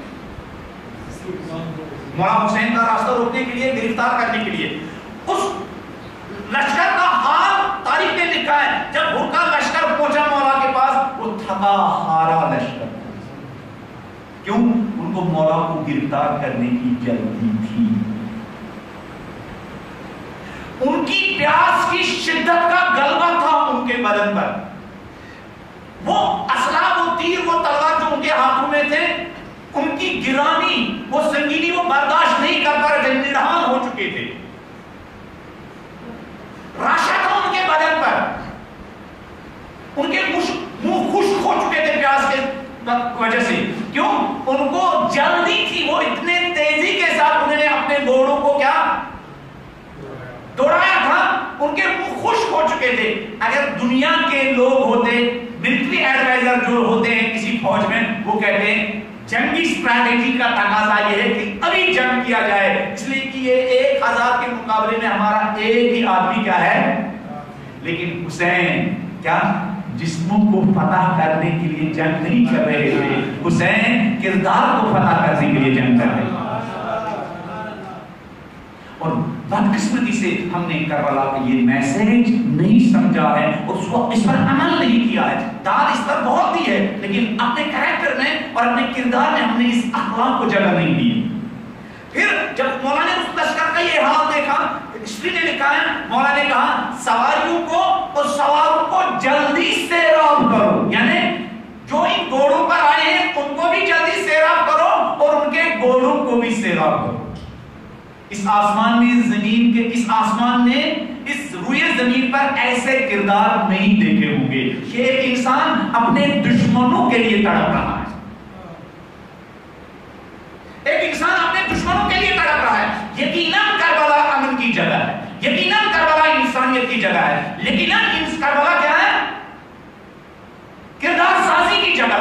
S1: مولا حسین کا راستہ روکنے کے لیے، گرفتار کرنے کے لیے. اس لشکر کا حال تاریخ نے لکھا ہے، جب حور کا لشکر پہنچا مولا کے پاس، وہ تھکا ہارا لشکر. کیوں؟ ان کو مولا کو گرفتار کرنے کی جلدی تھی. ان کی پیاس کی شدت کا غلبہ تھا ان کے بدن پر. وہ اسلحہ، وہ تیر، وہ تلوار جو ان کے ہاتھوں میں تھے، ان کی گرانی، وہ سنگینی وہ برداشت نہیں کر پا رہے تھے، نڈھال ہو چکے تھے. راشا تھا ان کے بدن پر، ان کے منہ خشک ہو چکے تھے پیاس کے وجہ سے. کیوں؟ ان کو جلدی تھی. وہ اتنے تیزی کے ساتھ انہوں نے اپنے گھوڑوں کو کیا دوڑایا تھا، ان کے منہ خشک ہو چکے تھے. اگر دنیا کے لوگ ہوتے، ملٹری ایڈوائزر جو ہوتے ہیں کسی فوج میں، وہ کہتے ہیں جنگی اسٹریٹجی کا تقاضا یہ ہے کہ ابھی جنگ کیا جائے، اس لیے کہ لیے ایک ہزار کے مقابلے میں ہمارا ایک ہی آدمی کیا ہے. لیکن حسین کیا جسموں کو فتح کرنے کے لیے جنگ نہیں کر رہے تھے, حسین کردار کو فتح کرنے کے لیے جنگ کر رہے تھے. اور بدقسمتی سے ہم نے کربلا کا یہ میسج نہیں سمجھا ہے اور اس کو اس پر عمل نہیں کیا ہے. داد اس پر بہت دی ہے لیکن اپنے کریکٹر میں اور اپنے کردار میں ہم نے اس اخلاق کو جگہ نہیں دی. پھر جب مولا نے اس لشکر کا یہ حال دیکھا, ہسٹری نے لکھا ہے, مولا نے کہا سواریوں کو اور سواروں کو جلدی سیراب کرو, یعنی جو ان گھوڑوں پر آئے ہیں ان کو بھی جلدی سیراب کرو اور ان کے گھوڑوں کو بھی سیراب کرو. اس آسمان نے زمین کے اس آسمان نے اس روئے زمین پر ایسے کردار نہیں دیکھے ہوں گے کہ ایک انسان اپنے دشمنوں کے لیے تڑپ رہا ہے. ایک انسان اپنے دشمنوں کے لیے تڑپ رہا ہے. یقیناً کربلا امن کی جگہ ہے, یقیناً کربلا انسانیت کی جگہ ہے, یقیناً کربلا کیا ہے, کردار سازی کی جگہ.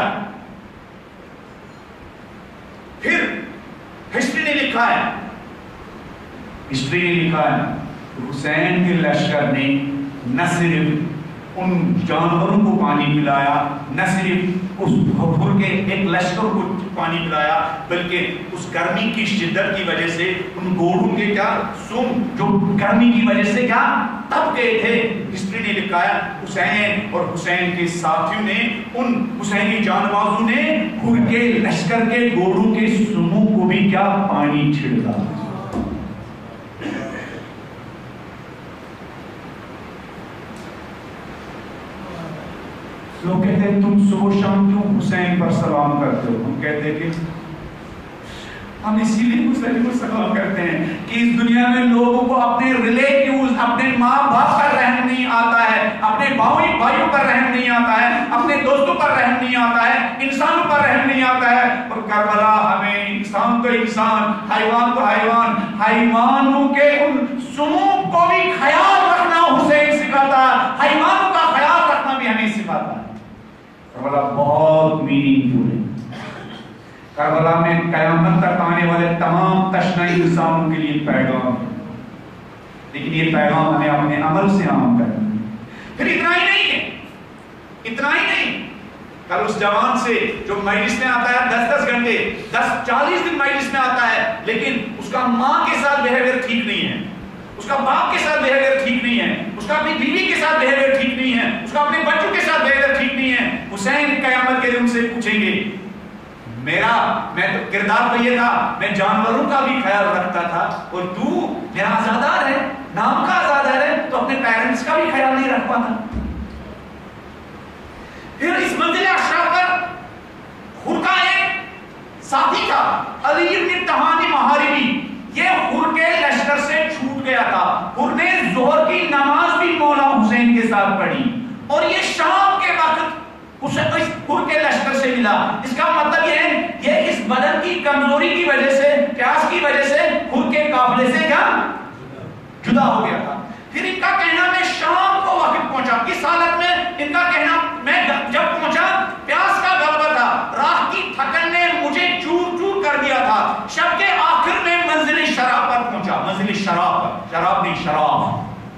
S1: پھر ہسٹری نے لکھا ہے ہسٹری نے لکھا ہے حسین کے لشکر نے نہ صرف ان جانوروں کو پانی پلایا, نہ صرف اس بھر کے ایک لشکر کو پانی پلایا, بلکہ اس گرمی کی شدت کی وجہ سے ان گھوڑوں کے کیا سم جو گرمی کی وجہ سے کیا تپ گئے تھے. ہسٹری نے لکھا ہے حسین اور حسین کے ساتھیوں نے, ان حسینی جانبازوں نے بھر کے لشکر کے گھوڑوں کے سموں کو بھی کیا پانی چھڑکا. لوگ کہتے ہیں تم صبح شام کیوں حسین پر سلام کرتے ہو؟ ہم کہتے ہیں کہ ہم اسی لیے حسین پر سلام کرتے ہیں کہ اس دنیا میں لوگوں کو اپنے ریلیٹیوز, اپنے ماں باپ پر رحم نہیں آتا ہے, اپنے بھائی بھائیوں پر رحم نہیں آتا ہے, اپنے دوستوں پر رحم نہیں آتا ہے, انسانوں پر رحم نہیں آتا ہے. اور کربلا ہمیں انسان تو انسان, حیوان تو حیوان, حیوانوں کے ان سموں کو بھی خیال رکھنا حسین سکھاتا ہے, حیوانوں کا خیال رکھنا بھی ہمیں سکھاتا ہے. کربلا بہت میننگ فل ہے. کربلا میں قیامت تک آنے والے تمام تشنہ انسانوں کے لیے پیغام ہے, لیکن یہ پیغام ہمیں اپنے عمل سے عام کرنا ہے. پھر اتنا ہی نہیں ہے, اتنا ہی نہیں, کل اس جوان سے جو مجلس میں آتا ہے دس دس گھنٹے دس چالیس دن مجلس میں آتا ہے, لیکن اس کا ماں کے ساتھ بیہیویئر ٹھیک نہیں ہے, اس کا باپ کے ساتھ بیہیویئر ٹھیک نہیں ہے, اس کا اپنی بیوی کے ساتھ بیہیویئر ٹھیک نہیں ہے, اس کا اپنے بچوں کے ساتھ بیہیویئر ٹھیک نہیں ہے. حسین قیامت کے دن سے پوچھیں گے میرا میں تو کردار تو یہ تھا, میں جانوروں کا بھی خیال رکھتا تھا, اور تو میرا آزادار ہے, نام کا آزادار ہے, تو اپنے پیرنٹس کا بھی خیال نہیں رکھ پاتا. پھر اس منزل اشرف پر حر کا ایک ساتھی تھا علی بن طہانی محاربی, یہ حر کے لشکر سے چھوٹ گیا تھا. حر نے ظہر کی نماز بھی مولا حسین کے ساتھ پڑھی اور یہ شام کے وقت اسے اس حر کے لشکر سے ملا. اس کا مطلب یہ ہے یہ اس بدن کی کمزوری کی وجہ سے, پیاس کی وجہ سے حر کے قافلے سے کیا جدا ہو گیا تھا. پھر ان کا کہنا میں شام کو وقت پہنچا, کس حالت میں؟ ان کا کہنا میں جب پہنچا پیاس کا غلبہ تھا, راہ کی تھکن نے مجھے چور چور کر دیا تھا, شب کے آخر میں منزل شراب پر پہنچا. منزل شراب پر, شراب نہیں شراب.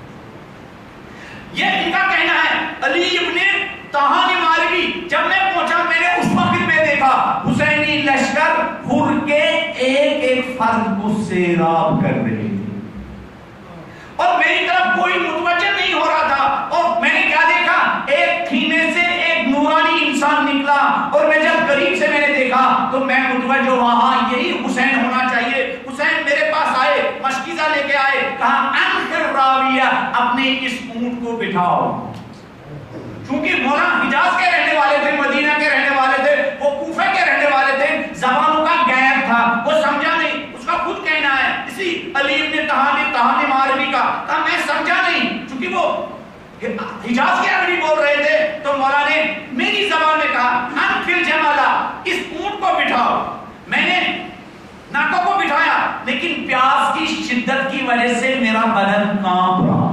S1: یہ ان کا کہنا ہے. علی ابن طہانی محاربی, جب میں پہنچا میں نے اس وقت میں دیکھا حسینی لشکر حر کے ایک ایک فرد کو سیراب کر رہے تھے اور میری طرف کوئی متوجہ نہیں ہو رہا تھا. اور میں نے کیا دیکھا, ایک خیمے سے ایک نورانی انسان نکلا, اور میں جب قریب سے میں نے دیکھا تو میں متوجہ ہوا ہاں یہی حسین ہونا چاہیے. حسین میرے پاس آئے, مشکیزہ لے کے آئے, کہا انخر راویہ, اپنے اس اونٹ کو بٹھاؤ. چونکہ مولا حجاز کے رہنے والے تھے, مدینہ کے رہنے والے تھے, وہ کوفہ کے رہنے والے تھے, زبانوں کا غیر تھا, وہ سمجھا نہیں. اس کا خود کہنا ہے اسی علی ابن طہانی طہانی محاربی کا, کہا میں سمجھا نہیں, چونکہ وہ حجاز کے عربی بول رہے تھے. تو مولا نے میری زبان میں کہا انفل جمالا, اس اونٹ کو بٹھاؤ. میں نے ناکوں کو بٹھایا, لیکن پیاس کی شدت کی وجہ سے میرا بدن کانپ رہا.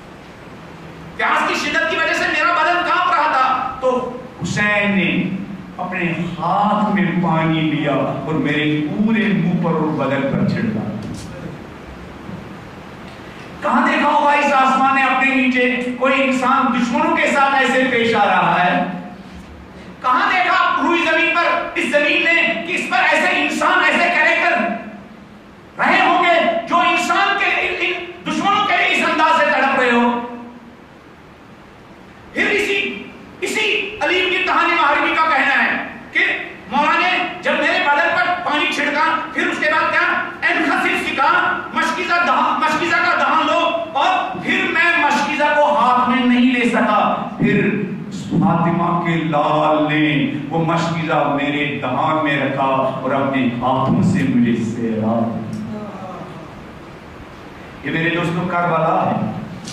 S1: پیاس کی شدت کی وجہ سے میرا بدن کانپ رہا تھا. تو حسین نے اپنے ہاتھ میں پانی لیا اور میرے پورے منہ پر اور بدن پر چھڑکا. کہاں دیکھا ہوگا اس آسمان نے اپنے نیچے کوئی انسان دشمنوں کے ساتھ ایسے پیش آ رہا ہے؟ کہاں دیکھا روئی زمین پر اس زمین نے کہ اس پر ایسے انسان ایسے کریکٹر رہے ہوں گے جو انسان کے دشمنوں کے لیے اس انداز سے تڑپ رہے ہو؟ پھر اسی اسی علیم کی کہانی محاربی کا کہنا ہے کہ مولا نے جب میرے بدن پر پانی چھڑکا پھر اس کے بعد کیا انخصف سکھا مشکیزہ دہان مشکیزہ کا دہان لو اور پھر میں مشکیزہ کو ہاتھ میں نہیں لے سکا. پھر فاطمہ کے لال نے وہ مشکیزہ میرے دہان میں رکھا اور اپنے ہاتھوں سے مجھے سیرا. یہ میرے دوستوں کربلا ہے.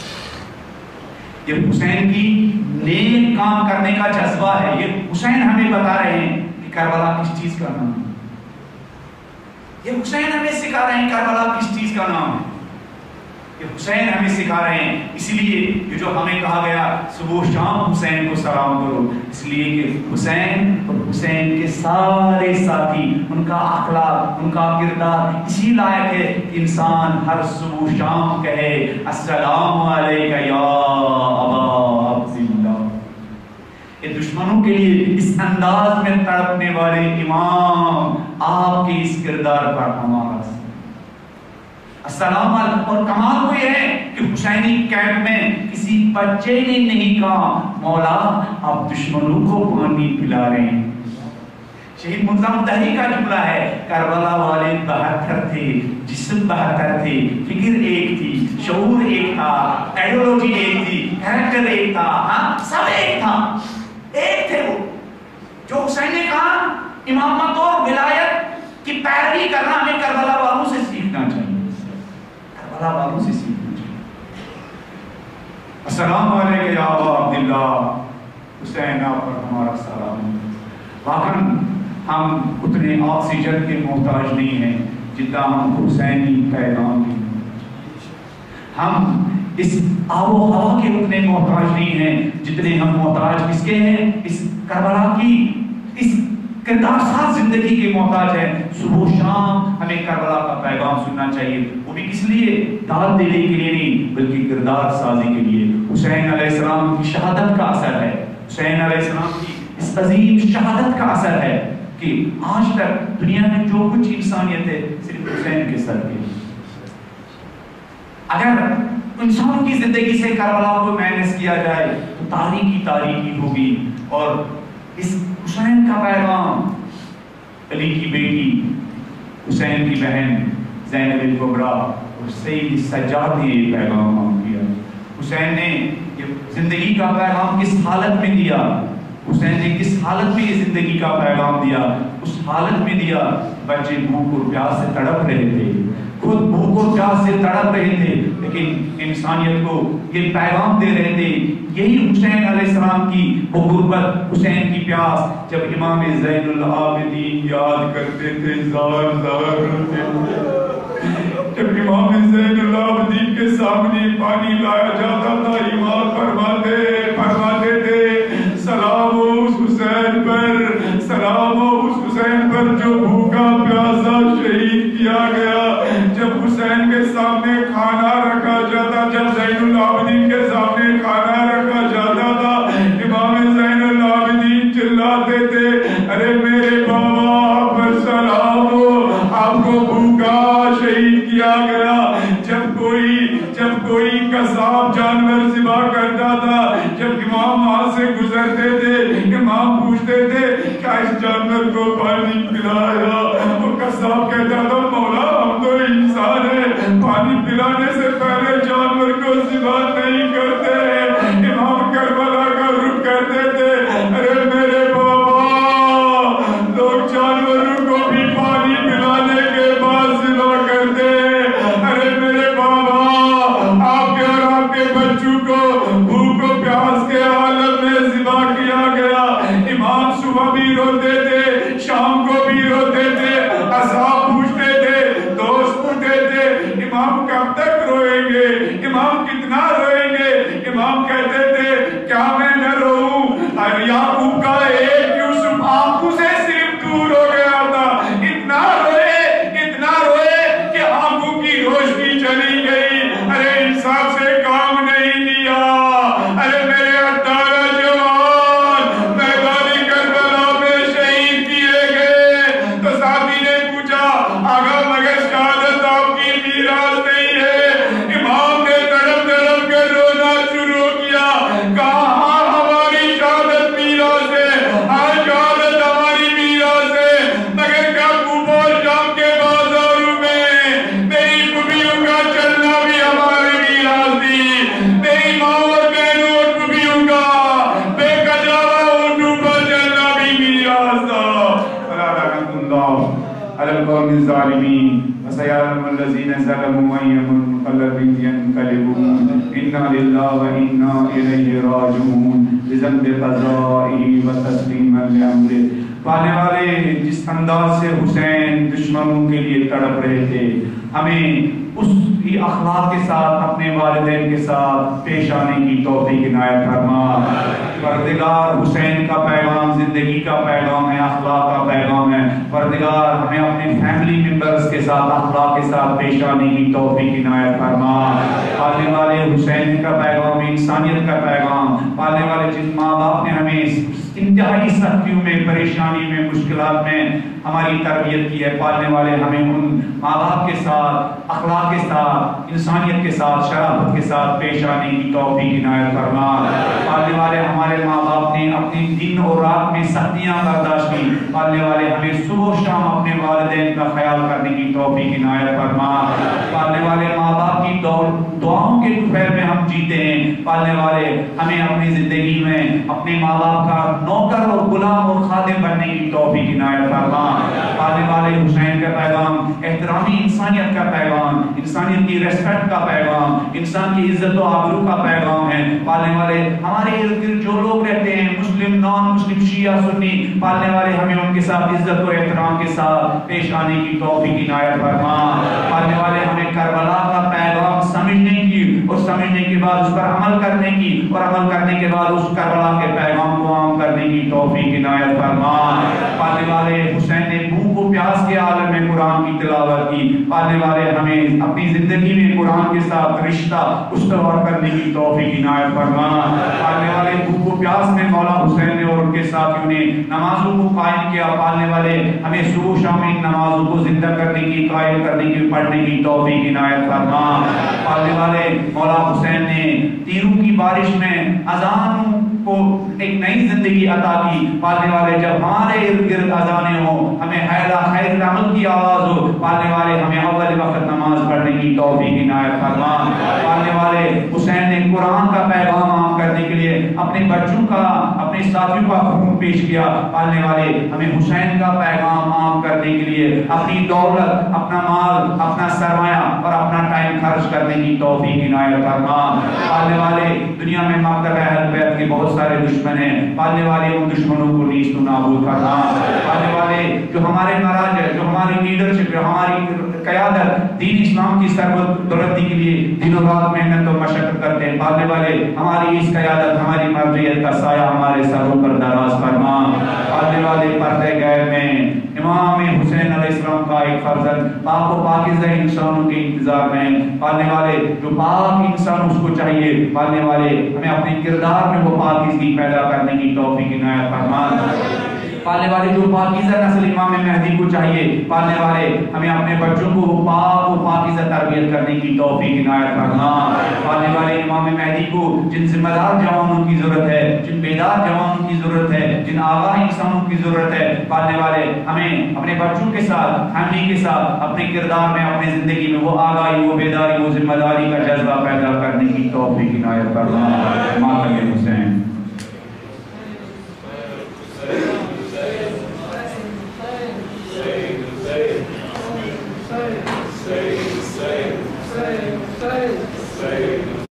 S1: یہ حسین کی نیک کام کرنے کا جذبہ ہے. یہ حسین ہمیں بتا رہے ہیں کہ کربلا کس چیز کا نام ہے. یہ حسین ہمیں سکھا رہے ہیں کربلا کس چیز کا نام ہے. یہ حسین ہمیں سکھا رہے ہیں. اس لیے یہ جو ہمیں کہا گیا صبح شام حسین کو سلام کرو, اس لیے کہ حسین اور حسین کے سارے ساتھی, ان کا اخلاق, ان کا کردار اسی لائق ہے کہ انسان ہر صبح شام کہے السلام علیکہ یا ابا عبداللہ. یہ دشمنوں کے لیے اس انداز میں تڑپنے والے امام آپ کے اس کردار پر ہمارا السلام علیکم. اور کمال کو یہ ہے کہ حسینی کیمپ میں کسی بچے نے نہیں کہا مولا آپ دشمنوں کو پانی پلا رہے ہیں. شہید منظم دہی کا جملہ ہے کربلا والے بہتر تھے, جسم بہتر تھے, فکر ایک تھی, شعور ایک تھا, ایڈیولوجی ایک تھی, کریکٹر ایک تھا, ہاں سب ایک تھا, ایک تھے وہ. جو حسین نے کہا امامت اور ولایت کی پیروی کرنا ہمیں کربلا والوں سے سیکھنا چاہیے. کربلا والوں سے سیکھنا چاہیے. السلام علیکم یا ابا عبداللہ. حسین آپ پر ہمارا سلام. واقعاً ہم اتنے آکسیجن کے محتاج نہیں ہیں جتنا ہم حسینی پیغام کے. ہم اس آب و ہوا کے اتنے محتاج نہیں ہیں جتنے ہم محتاج کس کے ہیں, اس کربلا کی, اس کردار ساز زندگی کے محتاج ہیں. صبح و شام ہمیں کربلا کا پیغام سننا چاہیے, وہ بھی کس لیے, داد دینے کے لیے نہیں بلکہ کردار سازی کے لیے. حسین علیہ السلام کی شہادت کا اثر ہے, حسین علیہ السلام کی اس عظیم شہادت کا اثر ہے کہ آج تک دنیا میں جو کچھ انسانیت ہے صرف حسین کے سر پہ. اگر انسانوں کی زندگی سے کربلا کو مائنس کیا جائے تو تاریخی تاریخی ہوگی. اور اس حسین کا پیغام علی کی بیٹی, حسین کی بہن زینب الکبریٰ اور سید سجاد نے یہ پیغام دیا. حسین نے یہ زندگی کا پیغام کس حالت میں دیا, حسین نے کس حالت میں یہ زندگی کا پیغام دیا, اس حالت میں دیا بچے بھوک اور پیاس سے تڑپ رہے تھے, خود بھوک اور پیاس سے تڑپ رہے تھے, لیکن انسانیت کو یہ پیغام دے رہے تھے. یہی حسین علیہ السلام کی وہ غربت, حسین کی پیاس, جب امام زین العابدین یاد کرتے تھے زار زار روتے تھے. جب امام زین العابدین کے سامنے پانی لایا جاتا تھا امام فرماتے فرماتے تھے سلام اس حسین پر, سلام اس حسین پر جو بھوکا پیاسا شہید کیا گیا. جب حسین کے سامنے کھانا رکھا جاتا, جب زین العابدین کے سامنے کھانا رکھا جاتا تھا, امام زین العابدین چلاتے تھے ارے میرے بابا پر سلام ہو, آپ کو بھوکا شہید کیا گیا. جب کوئی جب کوئی قصاب جانور ذبح کرتا تھا, جب امام وہاں سے گزرتے تھے, امام پوچھتے تھے کیا اس جانور کو پانی پلایا؟ وہ قصاب کہتا تھا مولا ہم تو انسان ہیں, پانی پلانے سے پہلے جانور کو ذبح نہیں کرتے. امام کربلا کا رخ کرتے تھے ارے میرے بابا لوگ جانوروں کو بھی پانی پلانے کے بعد ذبح کرتے. ارے میرے بابا آپ کے اور آپ کے بچوں کو بھوک و پیاس کے حالت میں ذبح کیا گیا. امام صبح بھی روتے تھے, شام کو بھی روتے تھے, اصحاب پوچھتے تھے, دوست پوچھتے تھے امام کب تک روئیں گے, الظالمين وسيعلم الذين ظلموا أي منقلب ينقلبون إنا لله وإنا إليه راجعون بذنب قضائه وتسليما لأمره. پانے والے جس انداز سے حسین دشمنوں کے لیے تڑپ رہے تھے، ہمیں اس اخلاق کے ساتھ اپنے والدین کے ساتھ پیش آنے کی توفیق عنایت فرما. پروردگار حسین کا پیغام زندگی کا پیغام ہے، اخلاق کا پیغام ہے. پروردگار ہمیں اپنے فیملی ممبرز کے ساتھ اخلاق کے ساتھ پیش آنے کی توفیق عنایت فرما. پالنے والے حسین کا پیغام انسانیت کا پیغام. پالنے والے جس ماں باپ نے ہمیں انتہائی سختیوں میں، پریشانی میں، مشکلات میں ہماری تربیت کی ہے، پالنے والے ہمیں ان ماں باپ کے ساتھ اخلاق کے ساتھ انسانیت کے ساتھ شرافت کے ساتھ پیش آنے کی توفیق عنایت فرما. پالنے والے ہمارے ماں باپ نے اپنی دن اور رات میں سختیاں برداشت کی، پالنے والے ہمیں صبح و شام اپنے والدین کا خیال کرنے کی توفیق عنایت فرما. پالنے والے ماں باپ کی دعاؤں کے طفیل میں ہم جیتے ہیں، پالنے والے ہمیں اپنی زندگی میں اپنے ماں باپ کا نوکر اور غلام اور خادم بننے کی توفیق عنایت فرما. پالنے والے حسین کا پیغام احترامی انسانیت کا پیغام، انسانیت کی ریسپیکٹ کا پیغام، انسان کی عزت و آبرو کا پیغام ہے. پالنے والے ہمارے ارد گرد جو لوگ رہتے ہیں، مسلم، نان مسلم، شیعہ، سنی، پالنے والے ہمیں ان کے ساتھ عزت و احترام کے ساتھ پیش آنے کی توفیق عنایت فرما. پالنے والے ہمیں کربلا کا پیغام سمجھنے کی اور سمجھنے کے بعد اس پر عمل کرنے کی اور عمل کرنے کے بعد اس کربلا کے پیغام کو عام کرنے کی توفیق عنایت فرما. پالنے والے حسین نے بھوک و پیاس کے عالم میں قرآن کی تلاوت کی. پالنے والے ہمیں اپنی زندگی میں قرآن کے ساتھ رشتہ استوار کرنے کی توفیق عنایت فرما. پالنے والے بھوک و پیاس میں مولا حسین نے اور ان کے ساتھیوں نے نمازوں کو قائم کیا. پالنے والے ہمیں صبح شام ان نمازوں کو زندہ کرنے کی، قائم کرنے کی، پڑھنے کی توفیق عنایت فرما. پالنے والے مولا حسین نے تیروں کی بارش میں اذان کو ایک نئی زندگی عطا کی. پالنے والے جب ہمارے ارد گرد اذانیں ہوں، ہمیں حیرہ خیر عمل کی آواز ہو، پالنے والے ہمیں اول وقت نماز پڑھنے کی توفیق عنایت فرما. پالنے والے حسین نے قرآن کا پیغام عام کرنے کے لیے اپنے بچوں کا، اپنے ساتھیوں کا خون پیش کیا. پالنے والے ہمیں حسین کا پیغام عام کرنے کے لیے اپنی دولت، اپنا مال، اپنا سرمایہ اور اپنا ٹائم خرچ کرنے کی توفیق عنایت فرما. پالنے والے دنیا میں مکتب اہل بیت کے بہت سارے دشمن ہیں، پالنے والے ان دشمنوں کو نیست و نابود کرنا. پالنے والے جو ہمارے مراجع، جو ہماری لیڈرشپ، جو ہماری قیادت دین اسلام کی سربت بلندی کے لیے دن و رات محنت و مشقت کرتے ہیں، پالنے والے ہماری اس قیادت، ہماری مرضیت کا سایہ ہمارے سروں پر دراز فرما. پالنے والے پردے غیب میں امام حسین علیہ السلام کا ایک فرزند پاک و پاکیزہ انسانوں کے انتظار میں، پالنے والے جو پاک انسان اس کو چاہیے، پالنے والے ہمیں اپنے کردار میں وہ پاکیزگی پیدا کرنے کی توفیق عنایت فرما. پالنے والے جو پاکیزہ نسل امام مہدی کو چاہیے، پالنے والے ہمیں اپنے بچوں کو پاک و پاکیزہ تربیت کرنے کی توفیق عنایت فرما. پالنے والے امام مہدی کو جن ذمہ دار جوانوں کی ضرورت ہے، جن بیدار جوانوں کی ضرورت ہے، جن آگاہ انسانوں کی ضرورت ہے، پالنے والے ہمیں اپنے بچوں کے ساتھ، فیملی کے ساتھ، اپنے کردار میں، اپنی زندگی میں وہ آگاہی، وہ بیداری، وہ ذمہ داری کا جذبہ پیدا کرنے کی توفیق عنایت فرما. ماتم حسین.